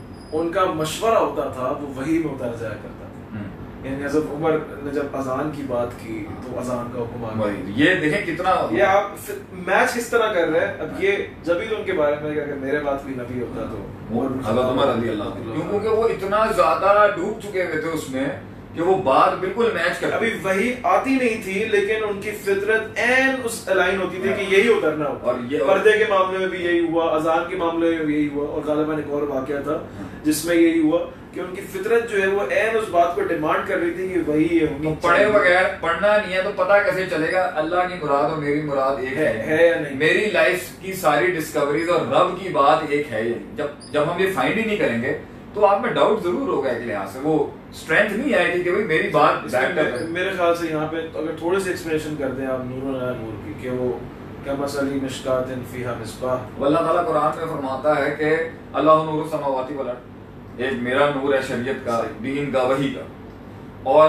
ان کا مشورہ ہوتا تھا وہ وحی میں اتارا جایا کرتا تھا. یعنی حضرت عمر نے جب اذان کی بات کی تو اذان کا حکم آ گیا. یہ دیکھیں کتنا, یہ آپ میچ کس طرح کر رہے ہیں. اب یہ جب ہی ان کے بارے میں کہ میرے بات بھی نبی ہوتا تو حضرت عمر رضی اللہ عنہ, کیونکہ وہ اتنا زیادہ ڈوب چکے ہوئے تھے اس میں کہ وہ بات بالکل میچ کرتی. ابھی وہی آتی نہیں تھی لیکن ان کی فطرت این اس الائن ہوتی تھی کہ یہی اترنا ہو. اور یہ پردے کے معاملے میں بھی یہی ہوا, اذان کے معاملے میں بھی یہی ہوا, اور غالباً ایک اور واقعہ تھا جس میں یہی ہوا کہ ان کی فطرت جو ہے وہ این اس بات کو ڈیمانڈ کر رہی تھی کہ وہی یہ ہونی. پڑھے بغیر پڑھنا نہیں ہے تو پتہ کیسے چلے گا اللہ کی مراد اور میری مراد ایک ہے یا نہیں, میری لائف کی ساری ڈسکوریز اور رب کی بات ایک ہے یا نہیں. جب جب ہم یہ فائنڈ ہی نہیں کریں گے تو آپ میں ڈاؤٹ ضرور ہوگا ایک لحاظ سے, وہ اسٹرینتھ نہیں آئے گی کہ بھائی میری بات. میرے خیال سے یہاں پہ اگر تھوڑے سے ایکسپلینیشن کر دیں آپ نور علی نور کی, کہ وہ کمثلی مشکات فیہا مصباح, اللہ تعالیٰ قرآن میں فرماتا ہے کہ اللہ نور السماوات والارض, ایک میرا نور ہے شریعت کا, دین کا, وحی کا, اور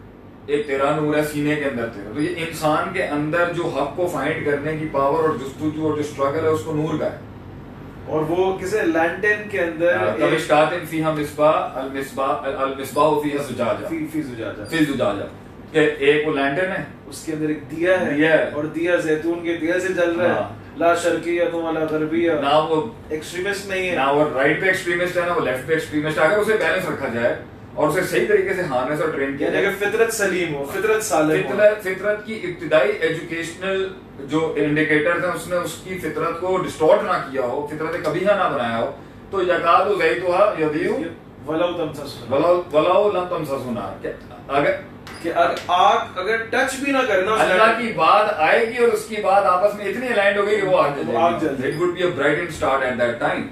ایک تیرا نور ہے سینے کے اندر تیرا. تو یہ انسان کے اندر جو حق کو فائنڈ کرنے کی پاور اور جستجو اور جو اسٹرگل ہے اس کو نور کا ہے. اور وہ کسی لینٹن کے اندر کمشکات فیہا مصباح المصباح المصباح فیہا زجاجہ فی زجاجہ فی زجاجہ, کہ ایک وہ لینٹن ہے اس کے اندر ایک دیا ہے, اور دیا زیتون کے دیا سے جل رہا ہے, لا شرقیہ ولا غربیہ, نہ وہ ایکسٹریمسٹ نہیں ہے, نہ وہ رائٹ پہ ایکسٹریمسٹ ہے نہ وہ لیفٹ پہ ایکسٹریمسٹ ہے. اگر اسے بیلنس رکھا جائے اور اسے صحیح طریقے سے ہارنس اور ٹرین کیا جائے, اگر فطرت سلیم ہو, فطرت سالم ہو, فطرت کی ابتدائی ایجوکیشنل جو انڈیکیٹرز ہیں اس نے اس کی فطرت کو ڈسٹورٹ نہ کیا ہو, فطرت کبیحہ نہ بنایا ہو, تو یکاد زیتها یضیء ولو تمسسہ ولو ولو لم تمسسہ نار, اگر کہ آگ اگر ٹچ بھی نہ کرنا, اللہ کی بات آئے گی اور اس کی بات آپس میں اتنی الائنڈ ہو گئی کہ وہ آگ جل جائے گی. It would be a brightened start at that time.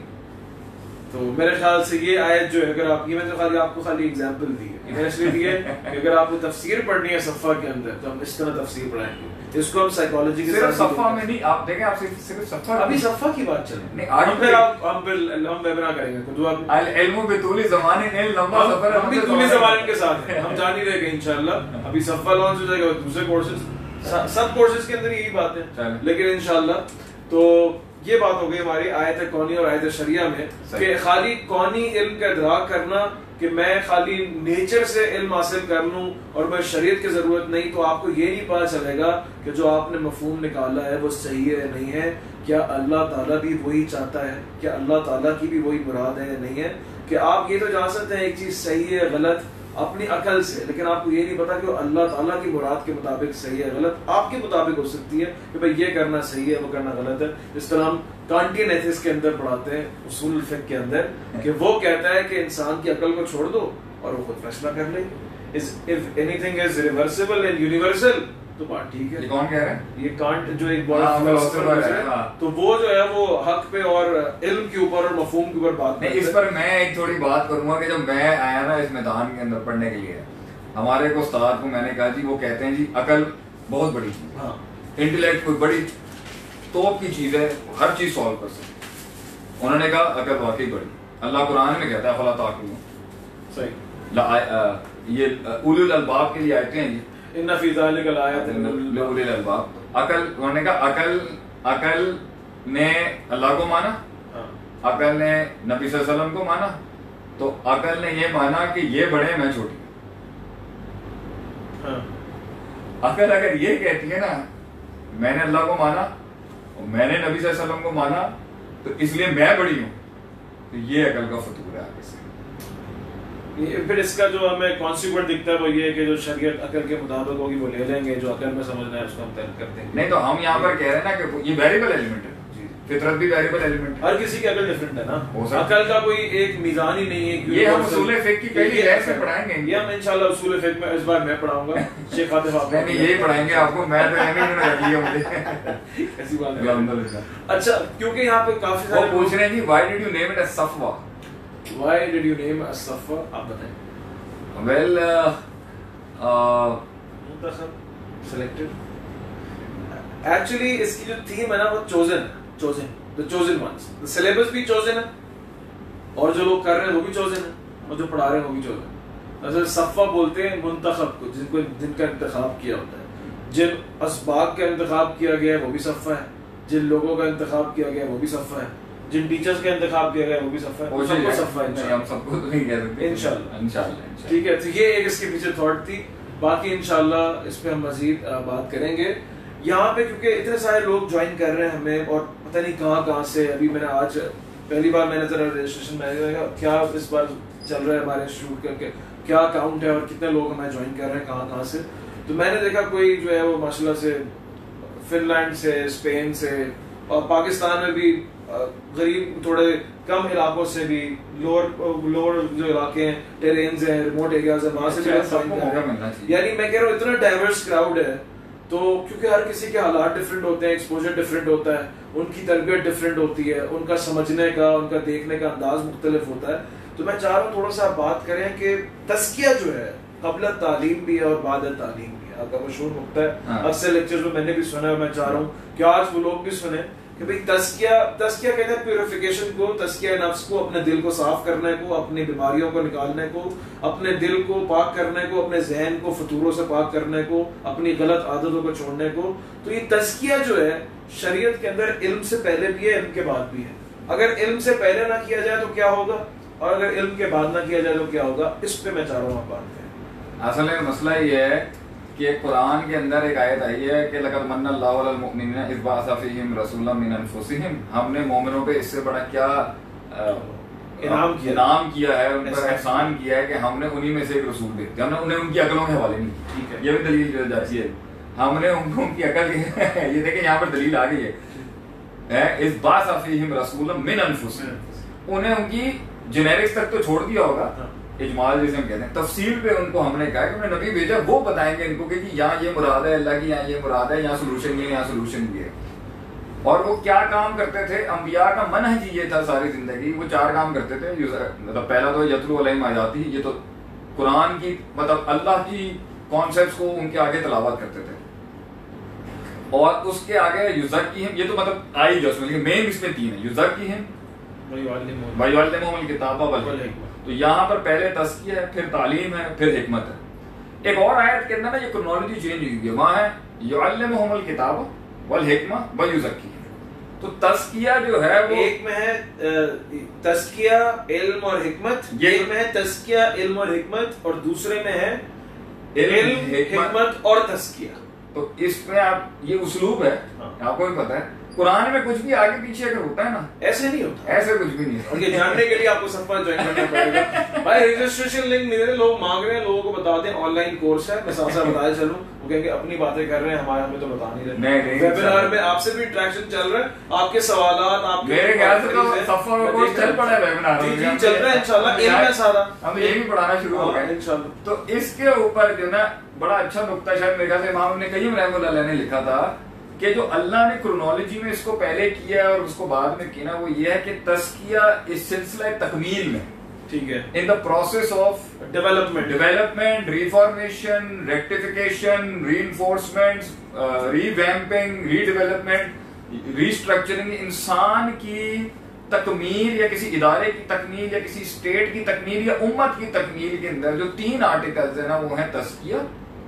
تو میرے خیال سے یہ آیت جو ہے, اگر آپ, یہ میں تو خالی آپ کو خالی ایگزامپل دی ہے, میں نے اس لیے دی ہے کہ اگر آپ کو تفسیر پڑھنی ہے صفحہ کے اندر تو ہم اس طرح تفسیر پڑھائیں گے. اس کو ہم سائیکالوجی کے صرف صفحہ میں نہیں, آپ دیکھیں آپ صرف صفحہ, ابھی صفحہ کی بات چل رہی ہے, نہیں آج پھر آپ ہم پھر ہم ویبنا کریں گے دعا العلم بطول زمانے نہیں لمبا سفر ہے, ہم بھی طول زمانے کے ساتھ ہیں, ہم جان ہی رہے گے انشاءاللہ. ابھی صفحہ لانچ ہو جائے گا, دوسرے کورسز سب کورسز کے اندر یہی بات ہے, لیکن انشاءاللہ. تو یہ بات ہو گئی ہماری آیت کونی اور آیت شریعہ میں, کہ خالی کونی علم کا ادراک کرنا کہ میں خالی نیچر سے علم حاصل کر لوں اور میں شریعت کی ضرورت نہیں, تو آپ کو یہ نہیں پتا چلے گا کہ جو آپ نے مفہوم نکالا ہے وہ صحیح ہے یا نہیں ہے, کیا اللہ تعالیٰ بھی وہی چاہتا ہے, کیا اللہ تعالیٰ کی بھی وہی مراد ہے یا نہیں ہے. کہ آپ یہ تو جان سکتے ہیں ایک چیز صحیح ہے غلط اپنی عقل سے, لیکن آپ کو یہ نہیں پتا کہ وہ اللہ تعالیٰ کی مراد کے مطابق صحیح ہے غلط آپ کے مطابق ہو سکتی ہے, کہ بھائی یہ کرنا صحیح ہے وہ کرنا غلط ہے. اس طرح ہم کانٹین ایتھکس کے اندر پڑھاتے ہیں اصول الفقہ کے اندر, کہ وہ کہتا ہے کہ انسان کی عقل کو چھوڑ دو اور وہ خود فیصلہ کر لے. if anything is reversible and universal تو بات ٹھیک ہے. یہ کون کہہ رہا ہے؟ یہ کانٹ جو ایک بڑا فلسفر ہے, تو وہ جو ہے وہ حق پہ اور علم کے اوپر اور مفہوم کے اوپر بات نہیں. اس پر میں ایک تھوڑی بات کروں گا کہ جب میں آیا نا اس میدان کے اندر پڑھنے کے لیے, ہمارے ایک استاد کو میں نے کہا جی وہ کہتے ہیں جی عقل بہت بڑی چیز ہے, انٹلیکٹ کوئی بڑی توپ کی چیز ہے, ہر چیز سالو کر سکتے. انہوں نے کہا عقل واقعی بڑی, اللہ قرآن میں کہتا ہے فلا تعقلون, صحیح, یہ اولو الالباب کے لیے آیتیں ہیں جی, ان فی ذلک لآیات لأولی الالباب. عقل انہوں نے کہا عقل عقل نے اللہ کو مانا, عقل نے نبی صلی اللہ علیہ وسلم کو مانا, تو عقل نے یہ مانا کہ یہ بڑے میں چھوٹی. عقل اگر یہ کہتی ہے نا میں نے اللہ کو مانا اور میں نے نبی صلی اللہ علیہ وسلم کو مانا تو اس لیے میں بڑی ہوں, تو یہ عقل کا فطور ہے آگے سے. پھر اس کا جو ہمیں کانسیکوینٹ دکھتا ہے وہ یہ ہے کہ جو شریعت عقل کے مطابق ہوگی وہ لے لیں گے, جو عقل میں سمجھنا ہے اس کو ہم ترک کر دیں گے. نہیں تو ہم یہاں پر کہہ رہے ہیں نا کہ یہ ویریبل ایلیمنٹ ہے, فطرت بھی ویریبل ایلیمنٹ ہے, ہر کسی کی عقل ڈفرینٹ ہے نا, عقل کا کوئی ایک میزان ہی نہیں ہے. یہ ہم اصول فقہ کی پہلی لہر سے پڑھائیں گے, یہ ہم انشاءاللہ اصول فقہ میں اس بار میں پڑھاؤں گا, شیخ عاطف آپ نہیں یہی پڑھائیں گے آپ کو, میں تو نہیں رکھ لیا مجھے ایسی بات ہے. اچھا کیونکہ یہاں پہ کافی سارے پوچھ رہے ہیں جی why did you name it الصفوہ, وائی ڈڈ یو نیم الصفوہ, آپ بتائیں. ویل سلیکٹڈ ایکچولی اس کی جو تھیم ہے نا وہ چوزن ہے, chosen the chosen ones, the syllabus بھی chosen ہے اور جو لوگ کر رہے ہیں وہ بھی chosen ہے اور جو پڑھا رہے ہیں وہ بھی chosen ہے. اصل صفہ بولتے ہیں منتخب کو, جن کو جن کا انتخاب کیا ہوتا ہے, جن اسباق کا انتخاب کیا گیا ہے وہ بھی صفہ ہے, جن لوگوں کا انتخاب کیا گیا ہے وہ بھی صفہ ہے, جن ٹیچرز کا انتخاب کیا گیا ہے وہ بھی صفہ ہے, وہ سب کو صفہ ہے. ہم سب کو تو نہیں کہہ سکتے انشاءاللہ انشاءاللہ. ٹھیک ہے, تو یہ ایک اس کے پیچھے تھاٹ تھی, باقی انشاءاللہ اس پہ ہم مزید بات کریں گے. یہاں پہ کیونکہ اتنے سارے لوگ جوائن کر رہے ہیں ہمیں اور پتہ نہیں کہاں کہاں سے, ابھی میں نے آج پہلی بار میں نے ذرا رجسٹریشن میں کیا اس بار چل رہا ہے ہمارے انسٹیٹیوٹ کر کے کیا اکاؤنٹ ہے اور کتنے لوگ ہمیں جوائن کر رہے ہیں کہاں کہاں سے, تو میں نے دیکھا کوئی جو ہے وہ ماشاء اللہ سے فن لینڈ سے, اسپین سے, اور پاکستان میں بھی غریب تھوڑے کم علاقوں سے بھی, لوور لوور جو علاقے ہیں, ٹیرینز ہیں, ریموٹ ایریاز ہیں, وہاں سے بھی جوائن کر رہے ہیں. یعنی میں کہہ رہا ہوں اتنا ڈائیورس کراؤڈ ہے, تو کیونکہ ہر کسی کے حالات ڈفرینٹ ہوتے ہیں, ایکسپوجر ڈفرینٹ ہوتا ہے, ان کی تربیت ڈفرینٹ ہوتی ہے, ان کا سمجھنے کا, ان کا دیکھنے کا انداز مختلف ہوتا ہے. تو میں چاہ رہا ہوں تھوڑا سا بات کریں کہ تزکیہ جو ہے قبل تعلیم بھی ہے اور بعد تعلیم بھی ہے, کا مشہور نقطہ ہے, اکثر لیکچرز میں میں نے بھی سنا ہے, میں چاہ رہا ہوں کہ آج وہ لوگ بھی سنیں کہ بھئی تزکیہ تزکیہ کہتے ہیں پیوریفیکیشن کو, تزکیہ نفس کو, اپنے دل کو صاف کرنے کو, اپنی بیماریوں کو نکالنے کو, اپنے دل کو پاک کرنے کو, اپنے ذہن کو فطوروں سے پاک کرنے کو, اپنی غلط عادتوں کو چھوڑنے کو. تو یہ تزکیہ جو ہے شریعت کے اندر علم سے پہلے بھی ہے, علم کے بعد بھی ہے. اگر علم سے پہلے نہ کیا جائے تو کیا ہوگا, اور اگر علم کے بعد نہ کیا جائے تو کیا ہوگا, اس پہ میں چاہ رہا ہوں آپ بات کریں. اصل میں مسئلہ یہ ہے کہ قرآن کے اندر ایک آیت آئی ہے کہ لقد من اللہ علی المؤمنین اذ بعث فیہم رسولا من انفسہم, ہم نے مومنوں پہ اس سے بڑا کیا انعام کیا انعام کیا ہے, ان پر احسان کیا ہے کہ ہم نے انہی میں سے ایک رسول بھیج دیا, ہم نے انہیں ان کی عقلوں کے حوالے نہیں. ٹھیک ہے, یہ بھی دلیل جو جاتی ہے, ہم نے ان کو ان کی عقل یہ دیکھیں یہاں پر دلیل آ گئی ہے, اذ بعث فیہم رسولا من انفسہم, انہیں ان کی جنیرکس تک تو چھوڑ دیا ہوگا, اجمال جسے ہم کہتے ہیں, تفصیل پہ ان کو ہم نے کہا کہ انہیں نبی بھیجا, وہ بتائیں گے ان کو کہ یہاں یہ مراد ہے اللہ کی, یہاں یہ مراد ہے, یہاں سولوشن یہ, یہاں سولوشن یہ ہے. اور وہ کیا کام کرتے تھے, انبیاء کا منہج یہ تھا ساری زندگی, وہ چار کام کرتے تھے. مطلب پہلا تو یتلو علیہم آیاتی, یہ تو قرآن کی مطلب اللہ کی کانسیپٹس کو ان کے آگے تلاوت کرتے تھے, اور اس کے آگے یزکیہم, یہ تو مطلب آئی جو مین اس میں تین ہے, یزکیہم ویعلمہم الکتاب والحکمہ. تو یہاں پر پہلے تزکیہ ہے, پھر تعلیم ہے, پھر حکمت ہے. ایک اور آیت کے اندر نا یہ کرونالوجی چینج ہوئی ہے, وہاں ہے یعلمہم الکتاب والحکمہ ویزکیہم. تو تزکیہ جو ہے وہ ایک میں ہے تزکیہ علم اور حکمت, ایک میں ہے تزکیہ علم اور حکمت, اور دوسرے میں ہے علم حکمت اور تزکیہ. تو اس میں آپ یہ اسلوب ہے, آپ کو بھی پتا ہے قرآن میں کچھ بھی آگے پیچھے اگر ہوتا ہے نا, ایسے نہیں ہوتا, ایسے کچھ بھی نہیں. اور یہ جاننے کے لیے آپ کو صفحہ جوائن کرنا پڑے گا. بھائی رجسٹریشن لنک میرے لوگ مانگ رہے ہیں, لوگوں کو بتا دیں آن لائن کورس ہے, میں ساتھ ساتھ بتایا چلوں, وہ کہیں گے اپنی باتیں کر رہے ہیں, ہمارے ہمیں تو بتا نہیں رہے. ویبینار میں آپ سے بھی انٹریکشن چل رہا ہے, آپ کے سوالات, آپ کے میرے خیال سے تو صفحہ کا کورس چل پڑا ہے ویبینار میں, جی جی چل رہا ہے انشاءاللہ, علم ہے سارا, ہم یہ بھی پڑھانا شروع ہو گئے انشاءاللہ. تو اس کے اوپر جو نا بڑا اچھا نقطہ شاید میرے خیال سے امام ابن قیم رحمہ اللہ علیہ نے لکھا تھا کہ جو اللہ نے کرونالوجی میں اس کو پہلے کیا ہے اور اس کو بعد میں کیا, وہ یہ ہے کہ تزکیہ اس سلسلہ تکمیل میں, ٹھیک ہے, in the process of development development reformation, rectification, reinforcement, revamping, redevelopment, restructuring, انسان کی تکمیل یا کسی ادارے کی تکمیل یا کسی اسٹیٹ کی تکمیل یا امت کی تکمیل کے اندر جو تین آرٹیکلز ہیں نا وہ ہیں تزکیہ,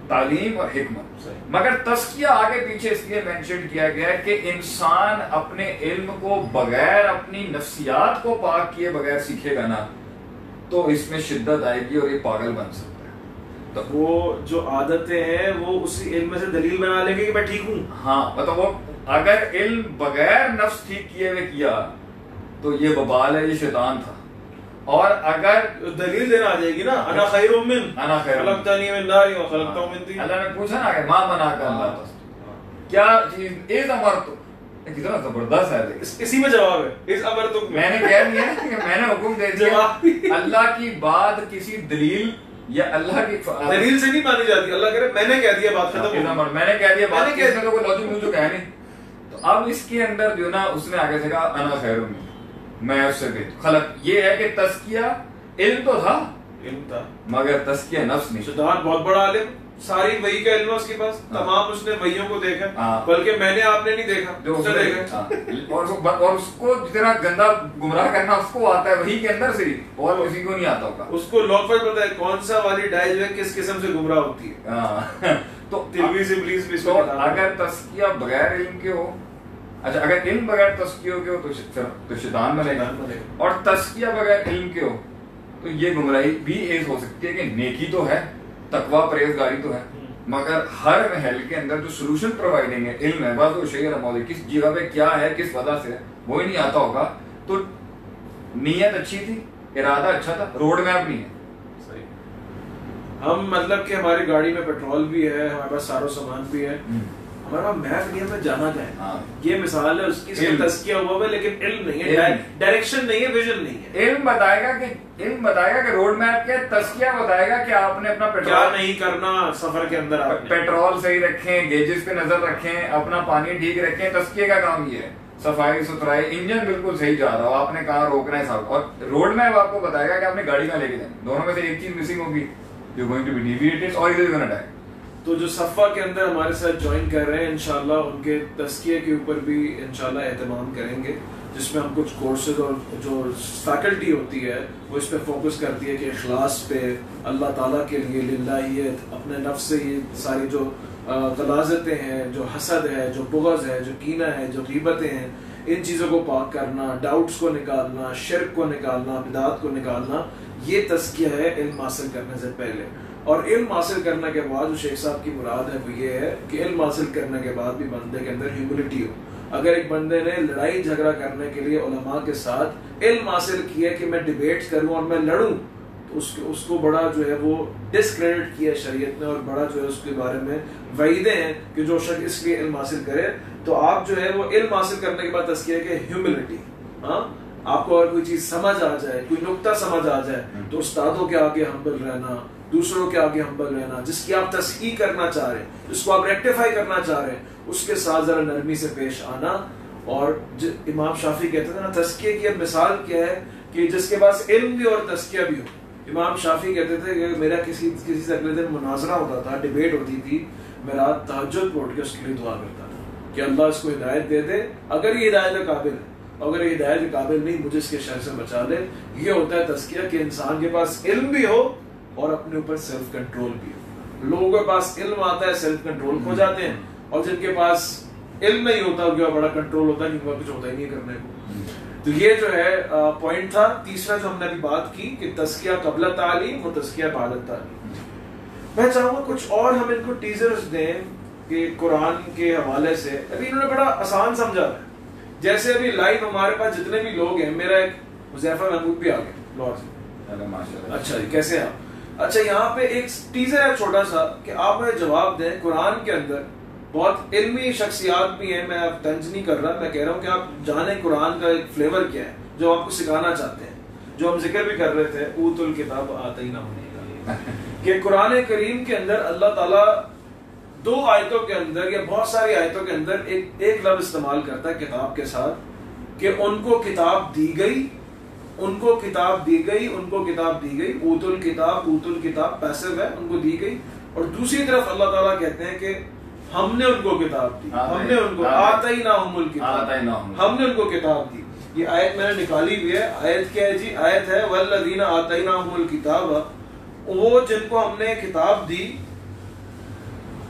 تعلیم اور حکمت. مگر تزکیہ آگے پیچھے اس لیے مینشن کیا گیا ہے کہ انسان اپنے علم کو بغیر اپنی نفسیات کو پاک کیے بغیر سیکھے گا نا تو اس میں شدت آئے گی اور یہ پاگل بن سکتا ہے. تو وہ جو عادتیں ہیں وہ اسی علم سے دلیل بنا لیں گے کہ میں ٹھیک ہوں. ہاں مطلب وہ اگر علم بغیر نفس ٹھیک کیے ہوئے کیا تو یہ وبال ہے, یہ شیطان تھا. اور اگر دلیل دینا آ جائے گی نا, انا خیر من انا خیر خلقتنی من نار و خلقتہ من طین. اللہ نے پوچھا نا کہ ماں بنا کر اللہ کیا چیز از امرتک, کتنا زبردست ہے, اسی میں جواب ہے اس امرتک. میں نے کہہ دیا کہ میں نے حکم دے دیا. اللہ کی بات کسی دلیل یا اللہ کی دلیل سے نہیں مانی جاتی. اللہ کہہ رہے میں نے کہہ دیا بات ختم, میں نے کہہ دیا بات, اس میں تو کوئی لاجک موجود ہے نہیں. تو اب اس کے اندر جو نا اس نے آگے سے کہا انا خیر من, میں اس سے بہتر خلق. یہ ہے کہ تزکیہ علم تو تھا, علم تھا مگر تزکیہ نفس نہیں. شیطان بہت بڑا عالم, ساری وحی کا علم ہے اس کے پاس, تمام اس نے وحیوں کو دیکھا, بلکہ میں نے آپ نے نہیں دیکھا, جو اس نے دیکھا. اور اس کو جتنا گندا گمراہ کرنا اس کو آتا ہے وحی کے اندر سے, اور کسی کو نہیں آتا ہوگا. اس کو لوفر پتہ ہے کون سا والی ڈائی جو ہے کس قسم سے گمراہ ہوتی ہے. تو تلویز ابلیس بھی تو اگر تزکیہ بغیر علم کے ہو, اچھا اگر علم بغیر تزکیہ کے ہو تو شیطان بنے گا, اور تزکیہ بغیر علم کے ہو تو یہ گمراہی بھی ایز ہو سکتی ہے کہ نیکی تو ہے, تقویٰ پرہیزگاری تو ہے, مگر ہر محل کے اندر جو سولوشن پرووائڈنگ ہے علم ہے, بعض وہ شیئر موضوع کس جگہ پہ کیا ہے کس وجہ سے وہی نہیں آتا ہوگا. تو نیت اچھی تھی, ارادہ اچھا تھا, روڈ میپ نہیں ہے. ہم مطلب کہ ہماری گاڑی میں پیٹرول بھی ہے, ہمارے پاس سارا سامان بھی ہے, ہمارا میپ نہیں, ہمیں جانا کہاں ہے. یہ مثال ہے اس کی, تزکیہ ہوا ہے لیکن علم نہیں ہے, ڈائریکشن نہیں ہے, ویژن نہیں ہے. علم بتائے گا کہ علم بتائے گا کہ روڈ میپ کیا, تزکیہ بتائے گا کہ آپ نے اپنا کیا نہیں کرنا سفر کے اندر, پیٹرول صحیح رکھیں, گیجز پہ نظر رکھیں, اپنا پانی ٹھیک رکھیں. تزکیہ کا کام یہ ہے, صفائی ستھرائی, انجن بالکل صحیح جا رہا ہو, آپ نے کہاں روکنا ہے صاحب. اور روڈ میپ آپ کو بتائے گا کہ آپ نے گاڑی کہاں لے کے جائیں. دونوں میں سے ایک چیز مسنگ ہوگی, you're going to be deviated or you're going to die. تو جو صفا کے اندر ہمارے ساتھ جوائن کر رہے ہیں انشاءاللہ ان کے تزکیے کے اوپر بھی انشاءاللہ اہتمام کریں گے, جس میں ہم کچھ کورسز اور جو فیکلٹی ہوتی ہے وہ اس پہ فوکس کرتی ہے کہ اخلاص پہ, اللہ تعالیٰ کے لیے للہیت, اپنے نفس سے یہ ساری جو غلاظتیں ہیں, جو حسد ہے, جو بغض ہے, جو کینہ ہے, جو غیبتیں ہیں, ان چیزوں کو پاک کرنا, ڈاؤٹس کو نکالنا, شرک کو نکالنا, بدعات کو نکالنا, یہ تزکیہ ہے علم حاصل کرنے سے پہلے. اور علم حاصل کرنے کے بعد جو شیخ صاحب کی مراد ہے وہ یہ ہے کہ علم حاصل کرنے کے بعد بھی بندے کے اندر ہیوملٹی ہو. اگر ایک بندے نے لڑائی جھگڑا کرنے کے لیے علماء کے ساتھ علم حاصل کیا کہ میں ڈیبیٹ کروں اور میں لڑوں, تو اس کو اس کو بڑا جو ہے وہ ڈسکریڈٹ کیا شریعت نے, اور بڑا جو ہے اس کے بارے میں وعیدیں ہیں کہ جو شخص اس لیے علم حاصل کرے. تو آپ جو ہے وہ علم حاصل کرنے کے بعد تزکیہ کہ ہیوملٹی, ہاں آپ کو اگر کوئی چیز سمجھ آ جائے, کوئی نقطہ سمجھ آ جائے تو استادوں کے آگے ہمبل رہنا, دوسروں کے آگے ہمبل رہنا, جس کی آپ تصحیح کرنا چاہ رہے ہیں, جس کو آپ ریکٹیفائی کرنا چاہ رہے ہیں, اس کے ساتھ ذرا نرمی سے پیش آنا. اور امام شافعی کہتے تھے نا تزکیہ کی اب مثال کیا ہے کہ جس کے پاس علم بھی اور تزکیہ بھی ہو. امام شافعی کہتے تھے کہ میرا کسی کسی سے اگلے دن مناظرہ ہوتا تھا, ڈیبیٹ ہوتی تھی, میں رات تہجد پڑھ کے اس کے لیے دعا کرتا تھا کہ اللہ اس کو ہدایت دے دے, اگر یہ ہدایت کے قابل ہے, اگر یہ ہدایت کے قابل نہیں مجھے اس کے شر سے بچا لے. یہ ہوتا ہے تزکیہ کہ انسان کے پاس علم بھی ہو اور اپنے اوپر سیلف کنٹرول بھی ہو. لوگوں کے پاس علم آتا ہے سیلف کنٹرول کھو جاتے ہیں, اور جن کے پاس علم نہیں ہوتا ان کا بڑا کنٹرول ہوتا ہے کیونکہ کچھ ہوتا ہی نہیں کرنے کو. تو یہ جو ہے پوائنٹ تھا تیسرا جو ہم نے ابھی بات کی کہ تزکیہ قبل تعلیم و تزکیہ بعد تعلیم. میں چاہوں گا کچھ اور ہم ان کو ٹیزرز دیں کہ قرآن کے حوالے سے. ابھی انہوں نے بڑا آسان سمجھا ہے, جیسے ابھی لائیو ہمارے پاس جتنے بھی لوگ ہیں, میرا ایک حذیفہ محمود بھی آ گئے لاہور سے. اچھا جی کیسے ہیں آپ؟ اچھا یہاں پہ ایک ٹیزر ہے چھوٹا سا کہ آپ مجھے جواب دیں. قرآن کے اندر بہت علمی شخصیات بھی ہیں, میں اب طنز نہیں کر رہا, میں کہہ رہا ہوں کہ آپ جانیں قرآن کا ایک فلیور کیا ہے جو آپ کو سکھانا چاہتے ہیں, جو ہم ذکر بھی کر رہے تھے اوت الکتاب آتیناہ, کہ قرآن کریم کے اندر اللہ تعالیٰ دو آیتوں کے اندر یا بہت ساری آیتوں کے اندر ایک ایک لفظ استعمال کرتا ہے کتاب کے ساتھ, کہ ان کو کتاب دی گئی, ان کو کتاب دی گئی, ان کو کتاب دی گئی. اوت الکتاب, اوت الکتاب پیسو ہے, ان کو دی گئی. اور دوسری طرف اللہ تعالیٰ کہتے ہیں کہ ہم نے ان کو کتاب دی, ہم نے ان کو آتیناہم الکتاب, ہم نے ان کو کتاب دی. یہ آیت میں نے نکالی ہوئی ہے. آیت کیا ہے جی؟ آیت ہے والذین آتیناہم الکتاب, وہ جن کو ہم نے کتاب دی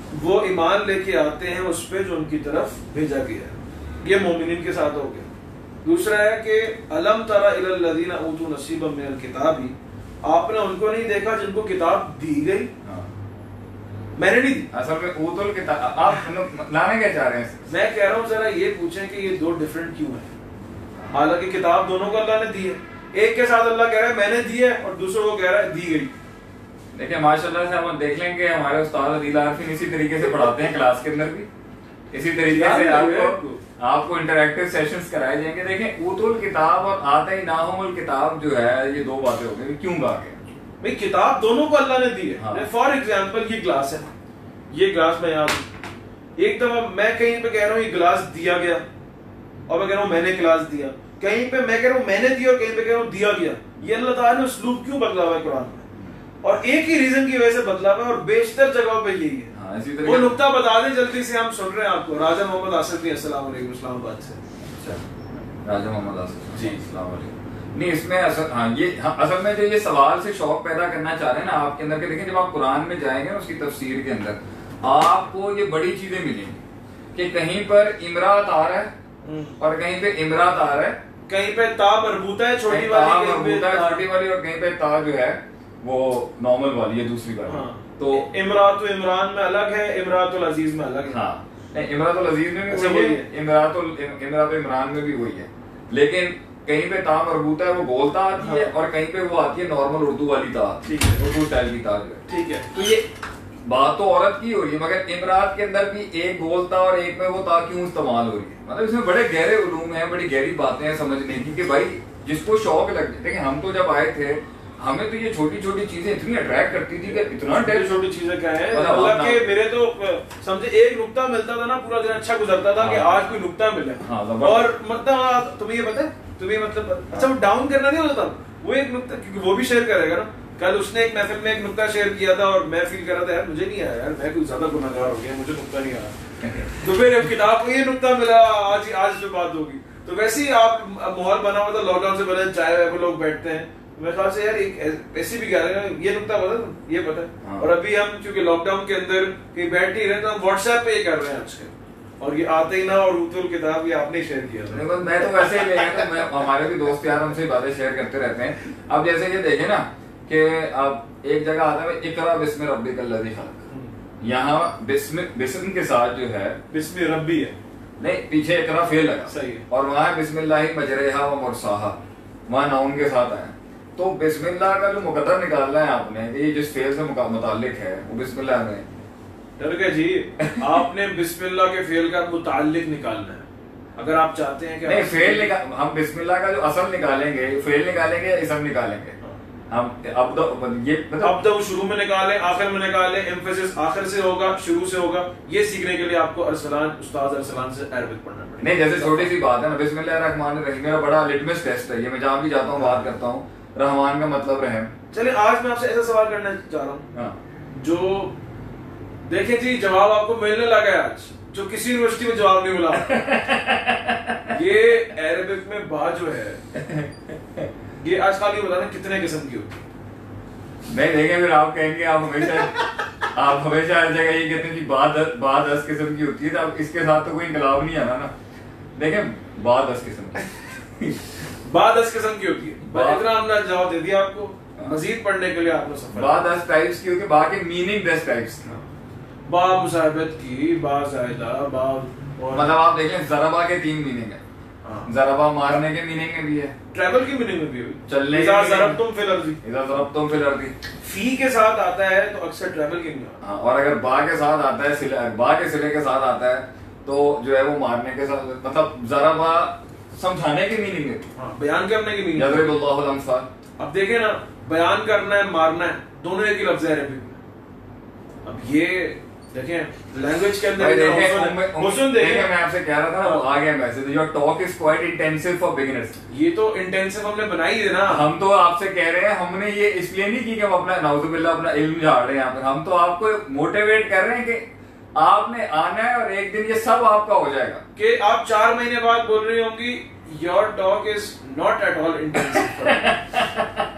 وہ ایمان لے کے آتے ہیں اس پہ جو ان کی طرف بھیجا گیا ہے. یہ مومنین کے ساتھ ہو گیا. دوسرا ہے کہ الم تر الی الذین اوتوا نصیبا من الکتاب, آپ نے ان کو نہیں دیکھا جن کو کتاب دی گئی؟ میں نے نہیں دی. اصل میں اوت الکتاب آپ لانے کیا چاہ رہے ہیں؟ میں کہہ رہا ہوں ذرا یہ پوچھیں کہ یہ دو ڈفرینٹ کیوں ہیں, حالانکہ کتاب دونوں کو اللہ نے دی ہے. ایک کے ساتھ اللہ کہہ رہا ہے میں نے دی ہے, اور دوسرے کو کہہ رہا ہے دی گئی. دیکھیں ماشاءاللہ سے ہم دیکھ لیں گے ہمارے استاد عدیل عارفین اسی طریقے سے پڑھاتے ہیں کلاس کے اندر بھی, اسی طریقے سے آپ کو آپ کو انٹریکٹیو سیشنز کرائے جائیں گے. دیکھیں اوت الکتاب اور آتیناہم الکتاب جو ہے یہ دو باتیں ہو گئی. کیوں کہا گیا بھئی کتاب دونوں کو اللہ نے دی ہے. فار ایگزامپل یہ گلاس ہے, یہ گلاس میں یاد ایک دفعہ میں کہیں پہ کہہ رہا ہوں یہ گلاس دیا گیا, اور میں کہہ رہا ہوں میں نے گلاس دیا. کہیں پہ میں کہہ رہا ہوں میں نے دیا, اور کہیں پہ کہہ رہا ہوں دیا گیا. یہ اللہ تعالیٰ نے اسلوب کیوں بدلا ہوا ہے قرآن میں, اور ایک ہی ریزن کی وجہ سے بدلا ہوا ہے, اور بیشتر جگہوں پہ یہی ہے. وہ نقطہ بتا دیں جلدی سے, ہم سن رہے ہیں آپ کو. راجہ محمد آصف بھی السلام علیکم اسلام آباد سے. راجہ محمد آصف جی السلام علیکم. نہیں اس میں اصل ہاں یہ اصل میں جو یہ سوال سے شوق پیدا کرنا چاہ رہے ہیں نا آپ کے اندر کہ دیکھیں جب آپ قرآن میں جائیں گے اس کی تفسیر کے اندر آپ کو یہ بڑی چیزیں ملیں گی کہ کہیں پر امرات آ رہا ہے اور کہیں پہ امرات آ رہا ہے, کہیں پہ تا مربوطہ ہے چھوٹی والی, مربوطہ ہے چھوٹی والی, اور کہیں پہ تا جو ہے وہ نارمل والی ہے دوسری والی. تو امرات و عمران میں الگ ہے, امرات العزیز میں الگ ہے. ہاں امرات العزیز میں بھی وہی ہے, امرات امرات عمران میں بھی وہی ہے, لیکن کہیں پہ تا مربوطہ ہے وہ گول تا آتی ہے, اور کہیں پہ وہ آتی ہے نارمل اردو والی تا, اردو اسٹائل کی تا جو ہے. ٹھیک ہے, تو یہ بات تو عورت کی ہو رہی ہے, مگر امرات کے اندر بھی ایک گول تا اور ایک میں وہ تا کیوں استعمال ہو رہی ہے. مطلب اس میں بڑے گہرے علوم ہیں, بڑی گہری باتیں ہیں سمجھنے کی کہ بھائی جس کو شوق لگ جائے. دیکھیں ہم تو جب آئے تھے ہمیں تو یہ چھوٹی چھوٹی چیزیں اتنی اٹریکٹ کرتی تھی کہ اتنا ڈیل چھوٹی چیزیں کیا ہیں اللہ کے. میرے تو سمجھے ایک نقطہ ملتا تھا نا پورا دن اچھا گزرتا تھا کہ آج کوئی نقطہ ملے. اور مطلب تمہیں یہ پتہ ہے تمہیں مطلب اچھا وہ ڈاؤن کرنا نہیں ہوتا, وہ ایک نقطہ کیونکہ وہ بھی شیئر کرے گا نا. کل اس نے ایک محفل میں ایک نقطہ شیئر کیا تھا اور میں فیل کر رہا تھا یار مجھے نہیں آیا, یار میں کوئی زیادہ گناہ گار ہو گیا, مجھے نقطہ نہیں آیا. تو پھر اب کتاب کو یہ نقطہ ملا, آج آج جو بات ہوگی. تو ویسے ہی آپ ماحول بنا ہوا تھا لاک ڈاؤن سے پہلے چائے وائے پہ لوگ بیٹھتے ہیں, میرے خیال سے یار ایسی بھی کہہ رہے ہیں یہ نقطہ پتا یہ پتا ہے. اور ابھی ہم چونکہ لاک ڈاؤن کے اندر کہیں بیٹھ نہیں رہے تو ہم واٹس ایپ پہ یہ کر رہے ہیں آج کل, اور یہ آتے ہی نہ اور اوت الکتاب یہ آپ نے شیئر کیا تھا. میں تو ویسے ہی لے میں ہمارے بھی دوست یار ہم سے باتیں شیئر کرتے رہتے ہیں. اب جیسے یہ دیکھیں نا کہ اب ایک جگہ آتا ہے اقرا بسم ربک الذی خلق, یہاں بسم بسم کے ساتھ جو ہے بسم ربی ہے, نہیں پیچھے اقرا فعل لگا صحیح ہے, اور وہاں بسم اللہ مجریہا و مرساہا وہاں ناؤن کے ساتھ آیا. تو بسم اللہ کا جو مقدر نکالنا ہے آپ نے کہ یہ جس فعل سے متعلق ہے وہ بسم اللہ میں ڈر جی آپ نے بسم اللہ کے فعل کا متعلق نکالنا ہے. اگر آپ چاہتے ہیں کہ نہیں فعل ہم بسم اللہ کا جو اصل نکالیں گے فعل نکالیں گے یا اسم نکالیں گے, ہم اب یہ اب تو شروع میں نکالیں آخر میں نکالیں, ایمفیسس آخر سے ہوگا شروع سے ہوگا. یہ سیکھنے کے لیے آپ کو ارسلان استاد ارسلان سے عربک پڑھنا پڑے گا. نہیں جیسے چھوٹی سی بات ہے نا بسم اللہ الرحمن الرحیم میرا بڑا لٹمس ٹیسٹ ہے, یہ میں جہاں بھی جاتا ہوں بات کرتا ہوں رحمان کا مطلب رحم. چلیں آج میں آپ سے ایسا سوال کرنا چاہ رہا ہوں جو دیکھیں جی جواب آپ کو ملنے لگا ہے آج, جو کسی یونیورسٹی میں جواب نہیں ملا. یہ عربک میں با جو ہے یہ آج کل یہ بتانا کتنے قسم کی ہوتی ہے. نہیں دیکھیں پھر آپ کہیں گے آپ ہمیشہ آپ ہمیشہ ہر جگہ یہ کہتے ہیں کہ بعد بعد دس قسم کی ہوتی ہے, اب اس کے ساتھ تو کوئی انقلاب نہیں آنا نا. دیکھیں بعد دس قسم کی بعد دس قسم کی ہوتی ہے. اتنا ہم نے جواب دے دیا آپ کو, مزید پڑھنے کے لیے آپ نے سفر بعد دس ٹائپس کی ہوتی ہے, باقی میننگ دس ٹائپس کی. با مصاحبت کی, با زائدہ, با مطلب آپ دیکھیں ضربہ کے تین میننگ ہیں. ضربہ مارنے کے میننگ میں بھی ہے, ٹریول کی میننگ میں بھی ہے, چلنے اذا ضربتم فی الارض, اذا ضربتم فی الارض فی کے ساتھ آتا ہے تو اکثر ٹریول کی میننگ. ہاں اور اگر با کے ساتھ آتا ہے سلے با کے سلے کے ساتھ آتا ہے تو جو ہے وہ مارنے کے ساتھ مطلب ضربہ سمجھانے کی میننگ ہے, ہاں بیان کرنے کی میننگ. یضرب اللہ الامثال, اب دیکھیں نا بیان کرنا ہے مارنا ہے دونوں ایک ہی لفظ ہے عربی میں. اب یہ دیکھیں لینگویج کے اندر دیکھیں میں آپ سے کہہ رہا تھا نا وہ آ گیا message, your talk is quite intensive for beginners. یہ تو انٹینسو ہم نے بنائی ہے نا, ہم تو آپ سے کہہ رہے ہیں, ہم نے یہ اس لیے نہیں کی کہ ہم اپنا نعوذ باللہ اپنا علم جھاڑ رہے ہیں یہاں پہ, ہم تو آپ کو موٹیویٹ کر رہے ہیں کہ آپ نے آنا ہے اور ایک دن یہ سب آپ کا ہو جائے گا. کہ آپ چار مہینے بعد بول رہی ہوں گی your talk is not at all intensive.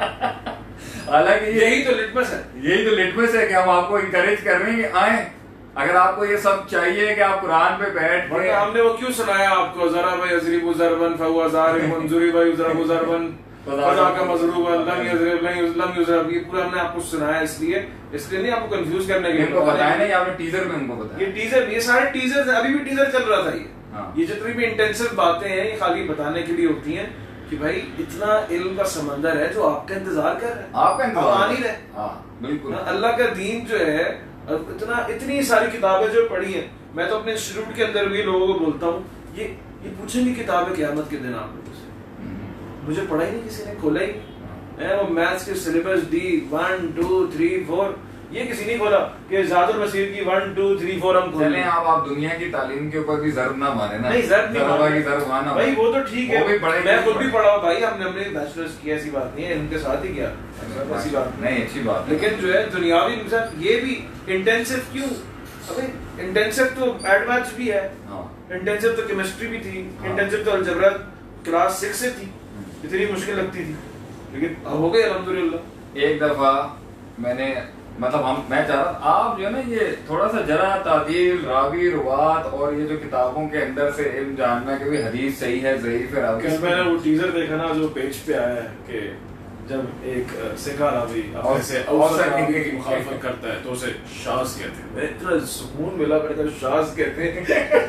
حالانکہ یہی تو لٹمس ہے, یہی تو لٹمس ہے کہ ہم آپ کو انکریج کر رہے ہیں کہ آئیں اگر آپ کو یہ سب چاہیے کہ آپ قرآن پہ بیٹھ کے ہم نے وہ کیوں سنایا آپ کو ذرا بھائی ضریب ضربن فہو ضارب منظوری بھائی ضرب ضربن فضا کا مضروب لم یضرب لم یضرب، یہ پورا ہم نے آپ کو سنایا اس لیے اس لیے نہیں آپ کو کنفیوز کرنے کے لیے ان کو بتایا نہیں، آپ نے ٹیزر میں ان کو بتایا. یہ ٹیزر یہ سارے ٹیزرز ہیں، ابھی بھی ٹیزر چل رہا تھا. یہ یہ جتنی بھی انٹینسو باتیں ہیں یہ خالی بتانے کے لیے ہوتی ہیں کہ بھائی اتنا علم کا سمندر ہے جو آپ کا انتظار کر رہے ہیں، آپ کا انتظار آ نہیں رہے. ہاں بالکل. اللہ کا دین جو ہے اتنا اتنی ساری کتابیں جو پڑھی ہیں، میں تو اپنے انسٹیٹیوٹ کے اندر بھی لوگوں کو بولتا ہوں یہ یہ پوچھیں گے کتابیں قیامت کے دن آپ لوگوں سے، مجھے پڑھا ہی نہیں، کسی نے کھولا ہی نہیں. وہ میتھس کے syllabus D one two three four یہ کسی نے کھولا کہ زاد المسیر کی ون ٹو تھری فور ہم کھولیں. چلیں آپ آپ دنیا کی تعلیم کے اوپر بھی ضرب نہ مارے نا. نہیں ضرب نہیں مارے ضرب مارنا بھائی، وہ تو ٹھیک ہے، میں خود بھی پڑھا ہوں بھائی، ہم نے اپنے بیچلرز کی، ایسی بات نہیں ہے، ان کے ساتھ ہی کیا ایسی بات نہیں، اچھی بات. لیکن جو ہے دنیاوی مثال یہ بھی انٹینسو کیوں، ابھی انٹینسو تو ایڈ میتھس بھی ہے، انٹینسو تو کیمسٹری بھی تھی، انٹینسو تو الجبرا کلاس سکس سے تھی، اتنی مشکل لگتی تھی، لیکن اب ہو گئی الحمدللہ. ایک دفعہ میں نے مطلب ہم میں چاہ رہا آپ جو ہے نا یہ تھوڑا سا جرح تعدیل راوی روات اور یہ جو کتابوں کے اندر سے علم جاننا کہ بھی حدیث صحیح ہے ضعیف ہے راوی. میں نے وہ ٹیزر دیکھا نا جو پیج پہ آیا ہے کہ جب ایک سکھا راوی سے کی مخالفت کرتا ہے تو اسے شاذ کہتے ہیں. میں اتنا سکون ملا، میں نے کہا شاذ کہتے ہیں.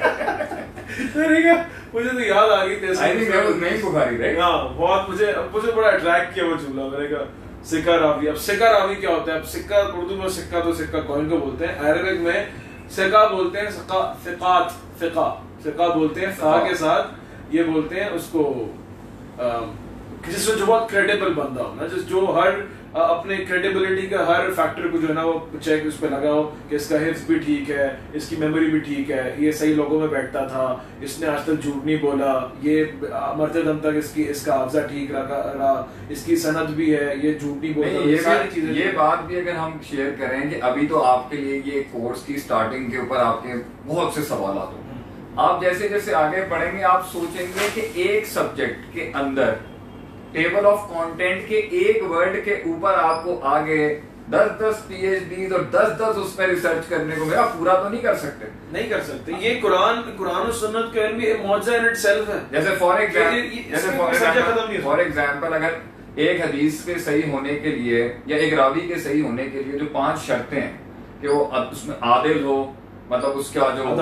مجھے تو یاد آ گئی نہیں بخاری رہے. ہاں بہت مجھے مجھے بڑا اٹریکٹ کیا وہ جملہ. میں نے کہا سکہ راوی. اب سکہ راوی کیا ہوتا ہے؟ اب سکہ اردو میں سکہ تو سکہ کوئن کو بولتے ہیں، عربک میں سکہ بولتے ہیں ثقات، فقہ فقہ بولتے ہیں فا کے ساتھ. یہ بولتے ہیں اس کو جس سے جو بہت کریڈیبل بندہ ہو نا، جس جو ہر اپنے کریڈیبلٹی کا ہر فیکٹر کو جو ہے نا وہ چیک اس پہ لگا ہو کہ اس کا حفظ بھی ٹھیک ہے، اس کی میموری بھی ٹھیک ہے، یہ صحیح لوگوں میں بیٹھتا تھا، اس نے آج تک جھوٹ نہیں بولا، یہ مرتے دم تک اس کی اس کا حافظہ ٹھیک رہا، اس کی سند بھی ہے، یہ جھوٹ نہیں بولتا. یہ ساری چیزیں یہ بات بھی اگر ہم شیئر کریں کہ ابھی تو آپ کے لیے یہ کورس کی سٹارٹنگ کے اوپر آپ کے بہت سے سوالات ہوں. آپ جیسے جیسے آگے پڑھیں گے آپ سوچیں گے کہ ایک سبجیکٹ کے اندر ٹیبل آف کانٹینٹ کے ایک ورڈ کے اوپر آپ کو آگے دس دس پی ایچ ڈیز اور دس دس اس پہ ریسرچ کرنے کو میرا پورا تو نہیں کر سکتے نہیں کر سکتے. یہ قرآن قرآن و سنت کا علم بھی معجزہ ان اٹ سیلف ہے. جیسے فار ایگزامپل فار ایگزامپل اگر ایک حدیث کے صحیح ہونے کے لیے یا ایک راوی کے صحیح ہونے کے لیے جو پانچ شرطیں ہیں کہ وہ اس میں عادل ہو، مطلب اس کا جو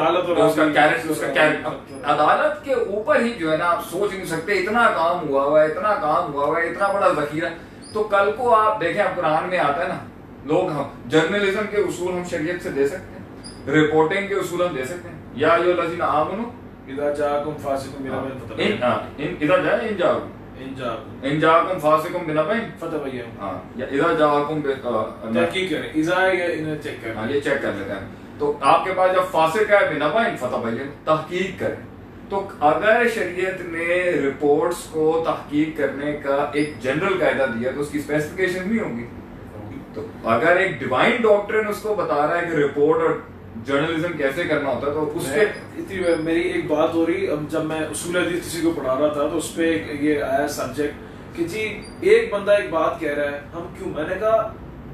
عدالت کے اوپر ہی جو ہے نا آپ سوچ نہیں سکتے اتنا کام ہوا ہوا ہے، اتنا کام ہوا ہوا ہے، اتنا بڑا ذخیرہ. تو کل کو آپ دیکھیں اب قرآن میں آتا ہے نا لوگ ہم جرنلزم کے اصول ہم شریعت سے دے سکتے ہیں، رپورٹنگ کے اصول ہم دے سکتے ہیں. یا ایھا الذین آمنوا اذا جاءکم فاسق بنبأ فتبینوا، اذا جاء ان جاءکم ان جاءکم فاسق بنبأ فتبینوا، ہاں یا اذا جاءکم تحقیق کریں، اذا یہ انہیں چیک کریں. ہاں یہ چیک کر لیتے ہیں. تو آپ کے پاس جب فاسق ہے بنبأ فتبینوا، تحقیق کریں. تو اگر شریعت نے رپورٹس کو تحقیق کرنے کا ایک جنرل قاعدہ دیا تو اس کی اسپیسیفکیشن بھی ہوں گی. تو اگر ایک ڈیوائن ڈاکٹرن اس کو بتا رہا ہے کہ رپورٹ اور جرنلزم کیسے کرنا ہوتا ہے تو اس کے میری ایک بات ہو رہی، جب میں اصول حدیث کسی کو پڑھا رہا تھا تو اس پہ یہ آیا سبجیکٹ کہ جی ایک بندہ ایک بات کہہ رہا ہے، ہم کیوں، میں نے کہا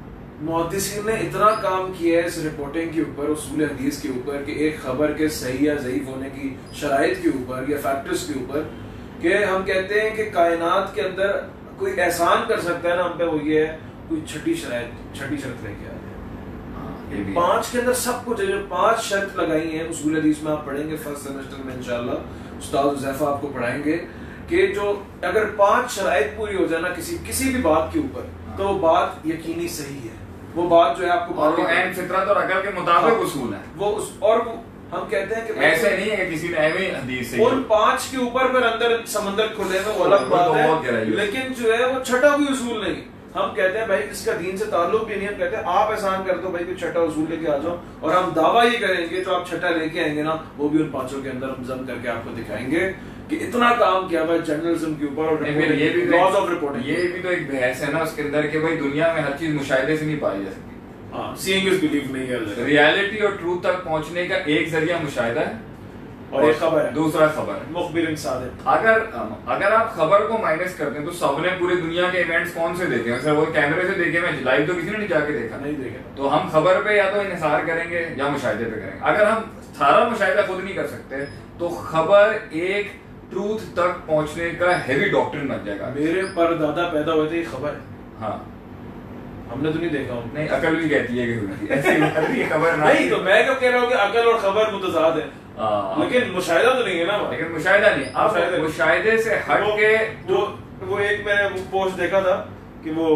محدثین نے اتنا کام کیا ہے اس رپورٹنگ کے اوپر، اصول حدیث کے اوپر، کہ ایک خبر کے صحیح یا ضعیف ہونے کی شرائط کے اوپر یا فیکٹرز کے اوپر، کہ ہم کہتے ہیں کہ کائنات کے اندر کوئی احسان کر سکتا ہے نا ہم پہ، وہ یہ ہے کوئی چھٹی شرائط چھٹی شرط لے کے آئے. پانچ کے اندر سب کچھ ہے، جو پانچ شرط لگائی ہیں اصول حدیث میں آپ پڑھیں گے فرسٹ سیمسٹر میں انشاءاللہ، استاد حذیفہ آپ کو پڑھائیں گے کہ جو اگر پانچ شرائط پوری ہو جائے نا کسی کسی بھی بات کے اوپر تو وہ بات یقینی صحیح ہے، وہ بات جو ہے آپ کو عین فطرت اور عقل کے مطابق اصول ہے وہ. اور ہم کہتے ہیں کہ ایسے نہیں ہے کہ کسی نے ایویں حدیث سے ان پانچ کے اوپر پھر اندر سمندر کھلے گا وہ الگ بات ہے، لیکن جو ہے وہ چھٹا کوئی اصول نہیں. ہم کہتے ہیں بھائی اس کا دین سے تعلق بھی نہیں، ہم کہتے ہیں آپ احسان کر دو بھائی کوئی چھٹا اصول لے کے آ جاؤ، اور ہم دعویٰ یہ کریں گے جو آپ چھٹا لے کے آئیں گے نا وہ بھی ان پانچوں کے اندر ہم ضم کر کے آپ کو دکھائیں گے کہ اتنا کام کیا ہوا ہے جرنلزم کے اوپر اور لاز آف رپورٹنگ. یہ بھی تو ایک بحث ہے نا اس کے اندر کہ بھائی دنیا میں ہر چیز مشاہدے سے نہیں پائی جا سکتی. ہاں سیئنگ از بلیو نہیں ہے. ریالٹی اور ٹروتھ تک پہنچنے کا ایک ذریعہ مشاہدہ ہے اور ایک خبر ہے, دوسرا خبر ہے مخبر صادق. اگر اگر آپ خبر کو مائنس کرتے ہیں تو سب نے پوری دنیا کے ایونٹس کون سے دیکھے ہیں؟ سر وہ کیمرے سے دیکھے ہیں, لائیو تو کسی نے نہیں جا کے دیکھا, نہیں دیکھا. تو ہم خبر پہ یا تو انحصار کریں گے یا مشاہدے پہ کریں گے. اگر ہم سارا مشاہدہ خود نہیں کر سکتے تو خبر ایک ٹروتھ تک پہنچنے کا ہیوی ڈاکٹرن بن جائے گا. میرے پر دادا پیدا ہوئے تھے یہ خبر ہے, ہاں ہم نے تو نہیں دیکھا. نہیں, عقل بھی کہتی ہے کہ ایسی خبر نہیں, تو میں کیوں کہہ رہا ہوں کہ عقل اور خبر متضاد ہے, لیکن مشاہدہ تو نہیں ہے نا. لیکن مشاہدہ نہیں, آپ مشاہدے سے ہٹ کے جو وہ ایک میں نے پوسٹ دیکھا تھا کہ وہ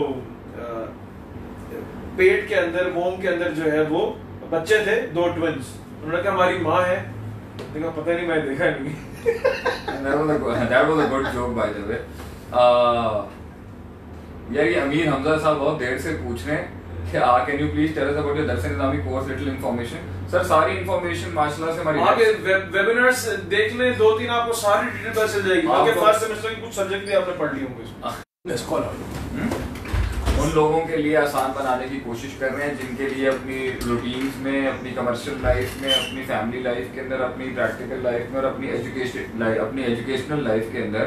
پیٹ کے اندر موم کے اندر جو ہے وہ بچے تھے, دو ٹوینز. انہوں نے کہا ہماری ماں ہے, دیکھا پتہ نہیں, میں دیکھا نہیں. That was a good joke by the way. یار یہ امیر حمزہ صاحب بہت دیر سے پوچھ رہے ہیں کہ uh can you please tell us about your Dars Nizami course little information. Sir ساری انفارمیشن ماشاءاللہ سے ہماری آپ ویبینرز دیکھ لیں, دو تین آپ کو ساری ڈیٹیل پتہ چل جائے گی. باقی فرسٹ سیمسٹر کے کچھ سبجیکٹ بھی آپ نے پڑھ لیے ہوں گے. اس کو ان لوگوں کے لیے آسان بنانے کی کوشش کر رہے ہیں جن کے لیے اپنی روٹینز میں, اپنی کمرشل لائف میں, اپنی فیملی لائف کے اندر, اپنی پریکٹیکل لائف میں اور اپنی ایجوکیشن لائف اپنی ایجوکیشنل لائف کے اندر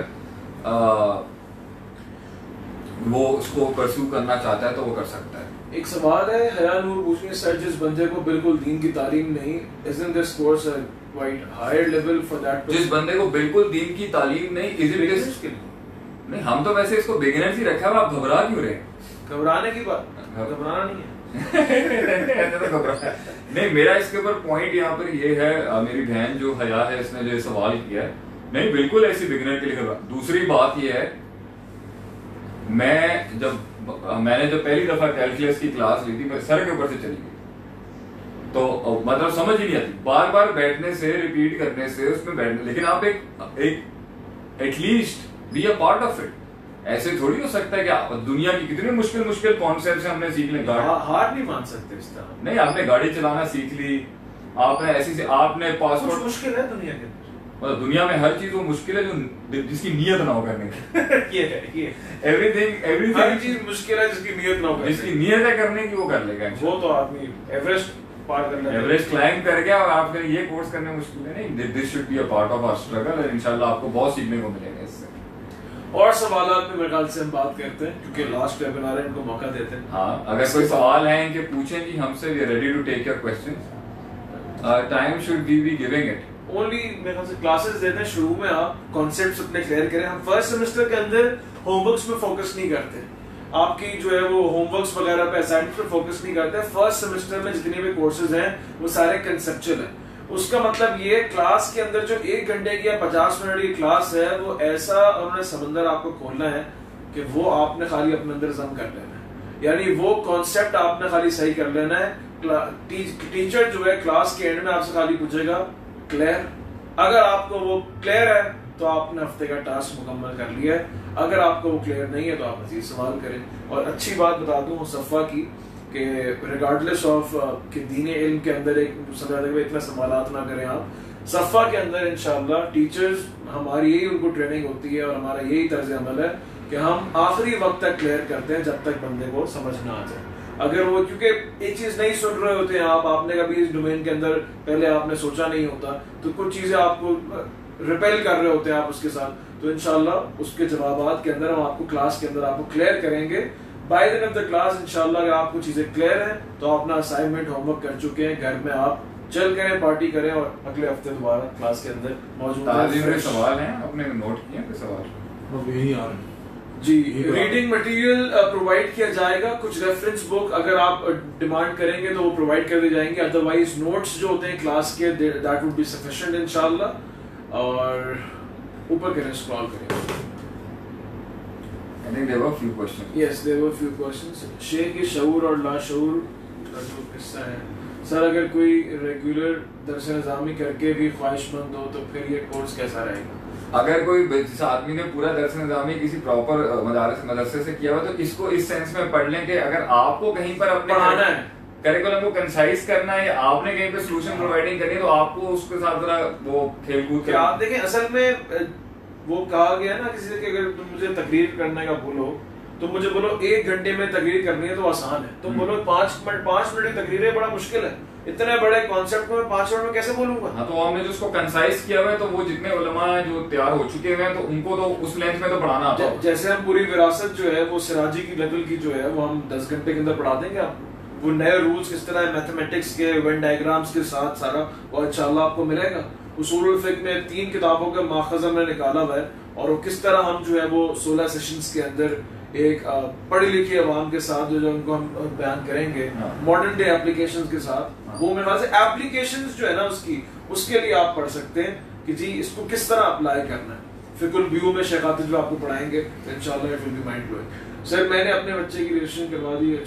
وہ اس کو پرسو کرنا چاہتا ہے تو وہ کر سکتا ہے. ایک سوال ہے حیا نور پوچھ رہی ہے, سر جس بندے کو بالکل دین کی تعلیم نہیں, isn't this course a quite higher level for that? جس بندے کو بالکل دین کی تعلیم نہیں, is it this نہیں, ہم تو ویسے اس کو بگنرز ہی رکھا ہے, آپ گھبرا کیوں رہے ہیں؟ گھبرانے کی بات, گھبرانا نہیں ہے. نہیں, میرا اس کے اوپر پوائنٹ یہاں پر یہ ہے, میری بہن جو حیا ہے اس نے جو سوال کیا ہے, نہیں بالکل ایسی بگنر کے لیے گھبرا. دوسری بات یہ ہے, میں جب میں نے جب پہلی دفعہ کیلکولس کی کلاس لی تھی میرے سر کے اوپر سے چلی گئی, تو مطلب سمجھ ہی نہیں آتی, بار بار بیٹھنے سے, ریپیٹ کرنے سے اس میں بیٹھنے, لیکن آپ ایک ایک at least be a part of it. ایسے تھوڑی ہو سکتا ہے کہ دنیا کی کتنی مشکل مشکل کانسیپٹس ہم نے سیکھ لیں, ہار نہیں مان سکتے اس طرح. نہیں, آپ نے گاڑی چلانا سیکھ لی, آپ نے ایسی سے آپ نے پاسپورٹ, مشکل ہے دنیا کے مطلب دنیا میں ہر چیز وہ مشکل ہے جو جس کی نیت نہ ہو کرنے کی. یہ ہے یہ ایوری تھنگ ایوری ہر چیز مشکل ہے جس کی نیت نہ ہو, جس کی نیت ہے کرنے کی وہ کر لے گا. وہ تو آدمی ایوریسٹ پار کر لے, ایوریسٹ کلائمب کر گیا, اور آپ کے یہ کورس کرنے مشکل ہے نہیں. This should be a part of our struggle, اور انشاءاللہ آپ کو بہت سیکھنے کو ملے گا اس سے. اور سوالات میں میرے خیال سے ہم بات کرتے ہیں کیونکہ لاسٹ ویبینار ہے, ان کو موقع دیتے ہیں. ہاں, اگر کوئی سوال ہے ان کے پوچھیں جی ہم سے, we are ready to take your questions. Time should be be giving it. Only میرے خیال سے کلاسز دیتے ہیں, شروع میں آپ کانسیپٹس اپنے کلیئر کریں. ہم فرسٹ سیمسٹر کے اندر ہوم ورکس میں فوکس نہیں کرتے, آپ کی جو ہے وہ ہوم ورکس وغیرہ پہ اسائنمنٹ پہ فوکس نہیں کرتے. فرسٹ سیمسٹر میں جتنے بھی کورسز ہیں وہ سارے کنسیپچل ہیں. اس کا مطلب یہ کلاس کے اندر جو ایک گھنٹے کی یا پچاس منٹ کی کلاس ہے وہ ایسا انہوں نے سمندر آپ کو کھولنا ہے کہ وہ آپ نے خالی اپنے اندر ضم کر لینا ہے, یعنی وہ کانسیپٹ آپ نے خالی صحیح کر لینا ہے. ٹیچر جو ہے کلاس کے اینڈ میں آپ سے خالی پوچھے گا کلیئر, اگر آپ کو وہ کلیئر ہے تو آپ نے ہفتے کا ٹاسک مکمل کر لیا ہے, اگر آپ کو وہ کلیئر نہیں ہے تو آپ مزید سوال کریں. اور اچھی بات بتا دوں صفا کی کہ ریگارڈلیس آف کہ دین علم کے اندر ایک اتنا سوالات نہ کریں آپ, صفا کے اندر انشاءاللہ ٹیچرز ہماری یہی ان کو ٹریننگ ہوتی ہے اور ہمارا یہی طرز عمل ہے کہ ہم آخری وقت تک کلیئر کرتے ہیں جب تک بندے کو سمجھ نہ آ جائے. اگر وہ کیونکہ ایک چیز نہیں سن رہے ہوتے ہیں آپ, آپ نے کبھی اس ڈومین کے اندر پہلے آپ نے سوچا نہیں ہوتا, تو کچھ چیزیں آپ کو ریپیل کر رہے ہوتے ہیں آپ اس کے ساتھ, تو انشاءاللہ اس کے جوابات کے اندر ہم آپ کو کلاس کے اندر آپ کو کلیئر کریں گے. By the end of the class انشاءاللہ اگر آپ کو چیزیں کلیئر ہیں تو آپ اپنا اسائنمنٹ ہوم ورک کر چکے ہیں, گھر میں آپ چل کریں, پارٹی کریں, اور اگلے ہفتے دوبارہ کلاس کے اندر موجود ہیں. سوال ہیں آپ نے نوٹ کیے ہیں سوال جی, ریڈنگ مٹیریل پرووائڈ کیا جائے گا, کچھ ریفرنس بک اگر آپ ڈیمانڈ کریں گے تو وہ پرووائڈ کر دی جائیں گے, ادروائز نوٹس جو ہوتے ہیں کلاس کے دیٹ وڈ بی سفیشینٹ انشاءاللہ. اور اوپر کریں, اسکرال کریں. I think there were a few questions. Yes, there were a few questions. شے کے شعور اور لاشعور کا جو قصہ ہے, سر اگر کوئی ریگولر درس نظامی کر کے بھی خواہش مند ہو تو پھر یہ کورس کیسا رہے گا؟ اگر کوئی جس آدمی نے پورا درس نظامی کسی پراپر مدارس مدرسے سے کیا ہوا تو اس کو اس سینس میں پڑھ لیں کہ اگر آپ کو کہیں پر اپنے پڑھانا ہے, کریکولم کو کنسائز کرنا ہے, آپ نے کہیں پہ سولوشن پرووائڈنگ کرنی ہے, تو آپ کو اس کے ساتھ ذرا وہ کھیل کود کیا آپ دیکھیں اصل میں وہ کہا گیا نا کسی سے کہ اگر تم مجھے تقریر کرنے کا بولو تم مجھے بولو ایک گھنٹے میں تقریر کرنی ہے تو آسان ہے, تم بولو پانچ منٹ پانچ منٹ کی تقریر ہے بڑا مشکل ہے, اتنے بڑے کانسیپٹ کو میں پانچ منٹ میں کیسے بولوں گا. ہاں تو ہم نے جو اس کو کنسائز کیا ہوا ہے تو وہ جتنے علماء ہیں جو تیار ہو چکے ہوئے ہیں تو ان کو تو اس لینتھ میں تو پڑھانا آتا ہے. جیسے ہم پوری وراثت جو ہے وہ سراجی کی لیول کی جو ہے وہ ہم دس گھنٹے کے اندر پڑھا دیں گے آپ کو, وہ نئے رولز کس طرح میتھمیٹکس کے وین ڈائیگرامس کے ساتھ سارا وہ انشاءاللہ آپ کو ملے گا. اصول الفقہ میں تین کتابوں کا ماخذ ہم نے نکالا ہوا ہے اور وہ کس طرح ہم جو ہے وہ سولہ سیشنز کے اندر ایک پڑھی لکھی عوام کے ساتھ جو ان کو ہم بیان کریں گے ماڈرن ڈے اپلیکیشنز کے ساتھ, وہ میرے خیال سے اپلیکیشنز جو ہے نا اس کی اس کے لیے آپ پڑھ سکتے ہیں کہ جی اس کو کس طرح اپلائی کرنا ہے. فقہ البیوع میں شیخ عاطف جو آپ کو پڑھائیں گے انشاءاللہ it will be mind blowing. سر میں نے اپنے بچے کی رجسٹریشن کروا دی ہے,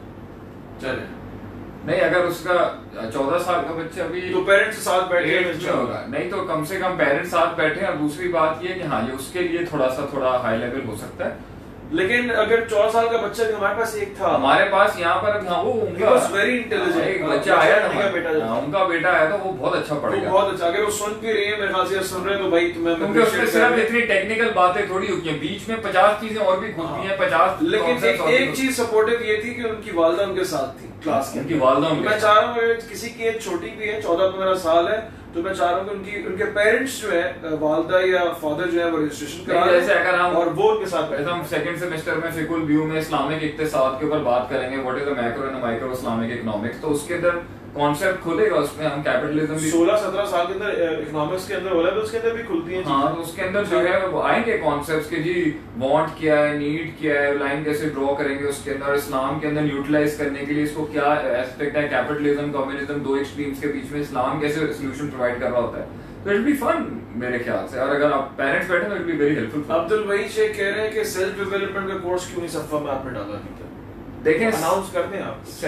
اچھا چلیں نہیں اگر اس کا چودہ سال کا بچہ ابھی تو پیرنٹس ساتھ بیٹھے ہوگا نہیں تو کم سے کم پیرنٹس ساتھ بیٹھے. اور دوسری بات یہ کہ ہاں یہ اس کے لیے تھوڑا سا تھوڑا ہائی لیول ہو سکتا ہے, لیکن اگر چودہ سال کا بچہ بھی ہمارے پاس ایک تھا ہمارے پاس یہاں پر ہاں وہ ان کا ویری انٹیلیجنٹ بچہ آیا تھا, ان کا بیٹا آیا تو وہ بہت اچھا پڑھ گیا, بہت اچھا. اگر وہ سن بھی رہی ہے میرے خیال سے سن رہے ہیں تو بھائی تمہیں کیونکہ اس میں صرف اتنی ٹیکنیکل باتیں تھوڑی ہوتی ہیں, بیچ میں پچاس چیزیں اور بھی گھستی ہیں پچاس. لیکن ایک چیز سپورٹو یہ تھی کہ ان کی والدہ ان کے ساتھ تھی کلاس کی, ان کی والدہ. میں چاہ رہا ہوں کسی کی ایج چھوٹی بھی ہے چودہ پندرہ سال ہے تو میں چاہ رہا ہوں کہ ان کی ان کے پیرنٹس جو ہے والدہ یا فادر جو ہے وہ رجسٹریشن کرا جیسے اگر ہم اور وہ ان کے ساتھ ہم سیکنڈ سیمسٹر میں فقہ البیوع میں اسلامک اقتصاد کے اوپر بات کریں گے what is the macro and micro Islamic economics, تو اس کے اندر کانسیپٹ کھلے گا, اس میں ہم کیپٹلزم بھی سولہ سترہ سال کے اندر اکنامکس کے اندر ہو رہا ہے تو اس کے اندر بھی کھلتی ہیں. ہاں تو اس کے اندر جو ہے وہ آئیں گے کانسیپٹس کہ جی وانٹ کیا ہے, نیڈ کیا ہے, لائن کیسے ڈرا کریں گے اس کے اندر, اسلام کے اندر یوٹیلائز کرنے کے لیے اس کو کیا ایسپیکٹ ہے, کیپٹلزم کمیونزم دو ایکسٹریمز کے بیچ میں اسلام کیسے سولوشن پرووائڈ کر رہا ہوتا ہے. تو اٹ بی فن میرے خیال سے, اور اگر آپ پیرنٹس بیٹھے تو it be very helpful. Abdul Waheed شیخ کہہ رہے ہیں کہ سیلف ڈیولپمنٹ کا کورس کیوں نہیں صفحہ میں آپ نے ڈالا نہیں تھا. دیکھیں اناؤنس کر دیں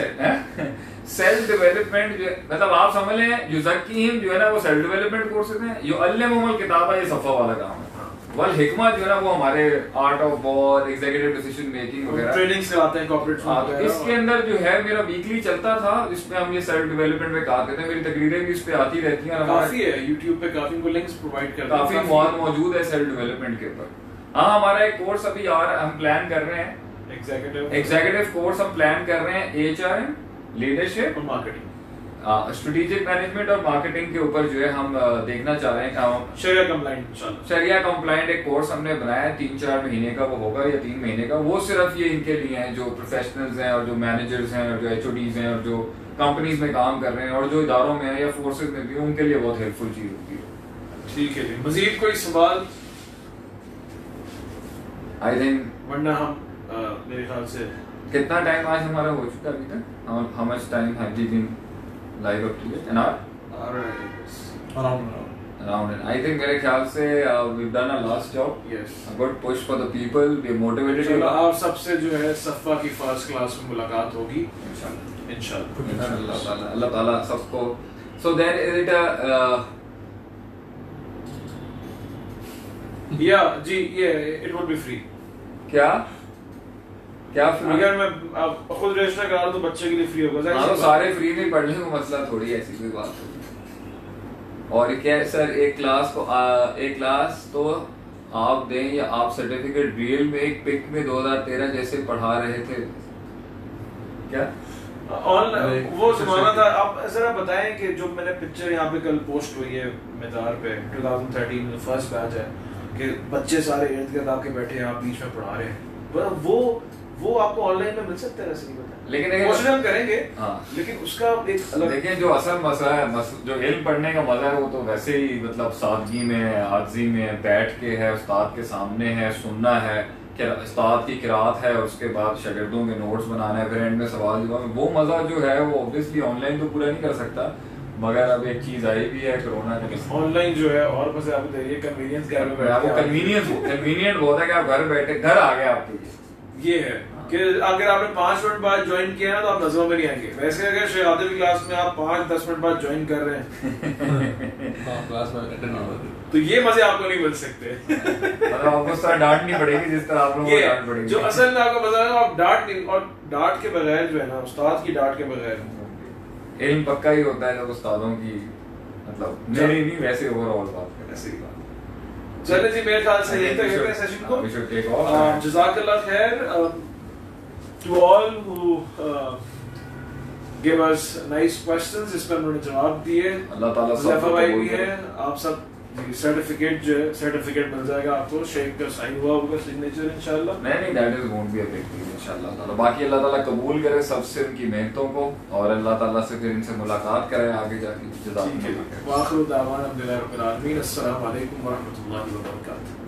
آپ سیلف ڈیولپمنٹ مطلب آپ سمجھ لیں یزکیہم جو ہے نا وہ سیلف ڈیولپمنٹ کورسز ہیں, یعلمہم الکتاب یہ صفحہ والا کام ہے, والحکمہ جو ہے نا وہ ہمارے art of war executive decision making وغیرہ ٹریننگز کراتے ہیں کارپوریٹ میں. اس کے اندر جو ہے میرا ویکلی چلتا تھا جس میں ہم یہ سیلف ڈیولپمنٹ میں کہا کرتے ہیں, میری تقریریں بھی اس پہ آتی رہتی ہیں, کافی ہے یوٹیوب پہ کافی کو لنکس پرووائڈ کرتے ہیں, کافی مواد موجود ہے سیلف ڈیولپمنٹ کے اوپر. ہاں ہمارا ایک کورس ابھی آ رہا ہے, ہم پلان کر رہے ہیں ایگزیکٹو کورس ہم پلان کر رہے ہیں ایچ آر ایم لیڈرشپ اور مارکیٹنگ اسٹریٹجک مینجمنٹ اور مارکیٹنگ کے اوپر جو ہے ہم دیکھنا چاہ رہے ہیں کہ ہم شریعہ کمپلائنٹ شریعہ کمپلائنٹ ایک کورس ہم نے بنایا ہے تین چار مہینے کا, وہ ہوگا یا تین مہینے کا, وہ صرف یہ ان کے لیے ہیں جو پروفیشنلز ہیں اور جو مینیجرز ہیں اور جو ایچ او ڈیز ہیں اور جو کمپنیز میں کام کر رہے ہیں اور جو اداروں میں ہیں یا فورسز میں بھی, ان کے لیے بہت ہیلپ فل چیز ہوتی ہے. ٹھیک ہے جی, مزید کوئی سوال؟ آئی تھنک ورنہ ہم میرے خیال سے کتنا ٹائم آج ہمارا ہو چکا ابھی تک, how much time have you been live up to it an hour around it. I think میرے خیال سے uh, we've done a last job. Yes. A good push for the people. We motivated you. آپ سب سے جو ہے صفحہ کی first class میں ملاقات ہوگی انشاءاللہ. انشاءاللہ. اللہ تعالیٰ اللہ تعالیٰ سب کو. So then is it a uh, yeah جی یہ it would be free. کیا کیا فری؟ اگر میں خود رجسٹر کرا تو بچے کے لیے فری ہوگا. ہاں تو سارے فری میں پڑھنے کو مسئلہ تھوڑی ایسی کوئی بات ہوگی. اور کیا سر ایک کلاس کو ایک کلاس تو آپ دیں یا آپ سرٹیفکیٹ ریئل میں ایک پک میں دو ہزار تیرہ جیسے پڑھا رہے تھے کیا وہ زمانہ تھا. آپ ذرا بتائیں کہ جو میں نے پکچر یہاں پہ کل پوسٹ ہوئی ہے مدار پہ دو ہزار تیرہ میں فرسٹ بیچ ہے کہ بچے سارے ارد گرد آپ کے بیٹھے ہیں, آپ بیچ میں پڑھا رہے ہیں, وہ وہ آپ کو آن لائن میں مل سکتا ہے ایسے نہیں پتا, لیکن کوشش ہم کریں گے. ہاں لیکن اس کا ایک الگ دیکھیں جو اصل مسئلہ ہے, جو علم پڑھنے کا مزہ ہے وہ تو ویسے ہی مطلب سادگی میں عاجزی میں بیٹھ کے ہے, استاد کے سامنے ہے, سننا ہے, استاد کی قرات ہے, اس کے بعد شاگردوں کے نوٹس بنانا ہے, پھر اینڈ میں سوال جواب. وہ مزہ جو ہے وہ اوبویسلی آن لائن تو پورا نہیں کر سکتا, مگر اب ایک چیز آئی بھی ہے کرونا کے آن لائن جو ہے. اور بس آپ کو یہ کنوینئنس گھر میں آپ کو کنوینئنس کنوینئنٹ بہت ہے کہ آپ گھر بیٹھے گھر آ گئے آپ کے لیے. یہ ہے کہ اگر آپ نے پانچ منٹ بعد جوائن کیا ہے تو آپ نظروں میں نہیں آئیں گے. ویسے اگر شیخ عاطف کی کلاس میں آپ پانچ دس منٹ بعد جوائن کر رہے ہیں تو یہ مزے آپ کو نہیں مل سکتے. مطلب آپ کو اس طرح ڈانٹ نہیں پڑے گی جس طرح آپ لوگوں کو ڈانٹ پڑے گی. جو اصل میں آپ کو مزہ ہے آپ ڈانٹ نہیں, اور ڈانٹ کے بغیر جو ہے نا, استاد کی ڈانٹ کے بغیر علم پکا ہی ہوتا ہے جب استادوں کی مطلب میری نہیں ویسے اوور آل بات کریں. ایسے ہی بات. چلے جی میرے خیال سے یہی تک ہے سیشن کو. we should take off. جزاک اللہ خیر to all who give us nice questions, اس پہ انہوں نے جواب دیے. اللہ تعالیٰ سب کو بھائی قبول بھی کرے. ہیں آپ سب. سرٹیفکیٹ جو ہے سرٹیفکیٹ مل جائے گا آپ کو, شیخ کا سائن ہوا ہوگا سگنیچر انشاءاللہ. نہیں نہیں that is won't be a big deal انشاءاللہ تعالیٰ. باقی اللہ تعالیٰ قبول کرے سب سے ان کی محنتوں کو, اور اللہ تعالیٰ سے پھر ان سے ملاقات کرے آگے جا کے. جزاک اللہ خیر. وآخر دعوانا الحمد للہ رب العالمین. السلام علیکم ورحمۃ اللہ وبرکاتہ.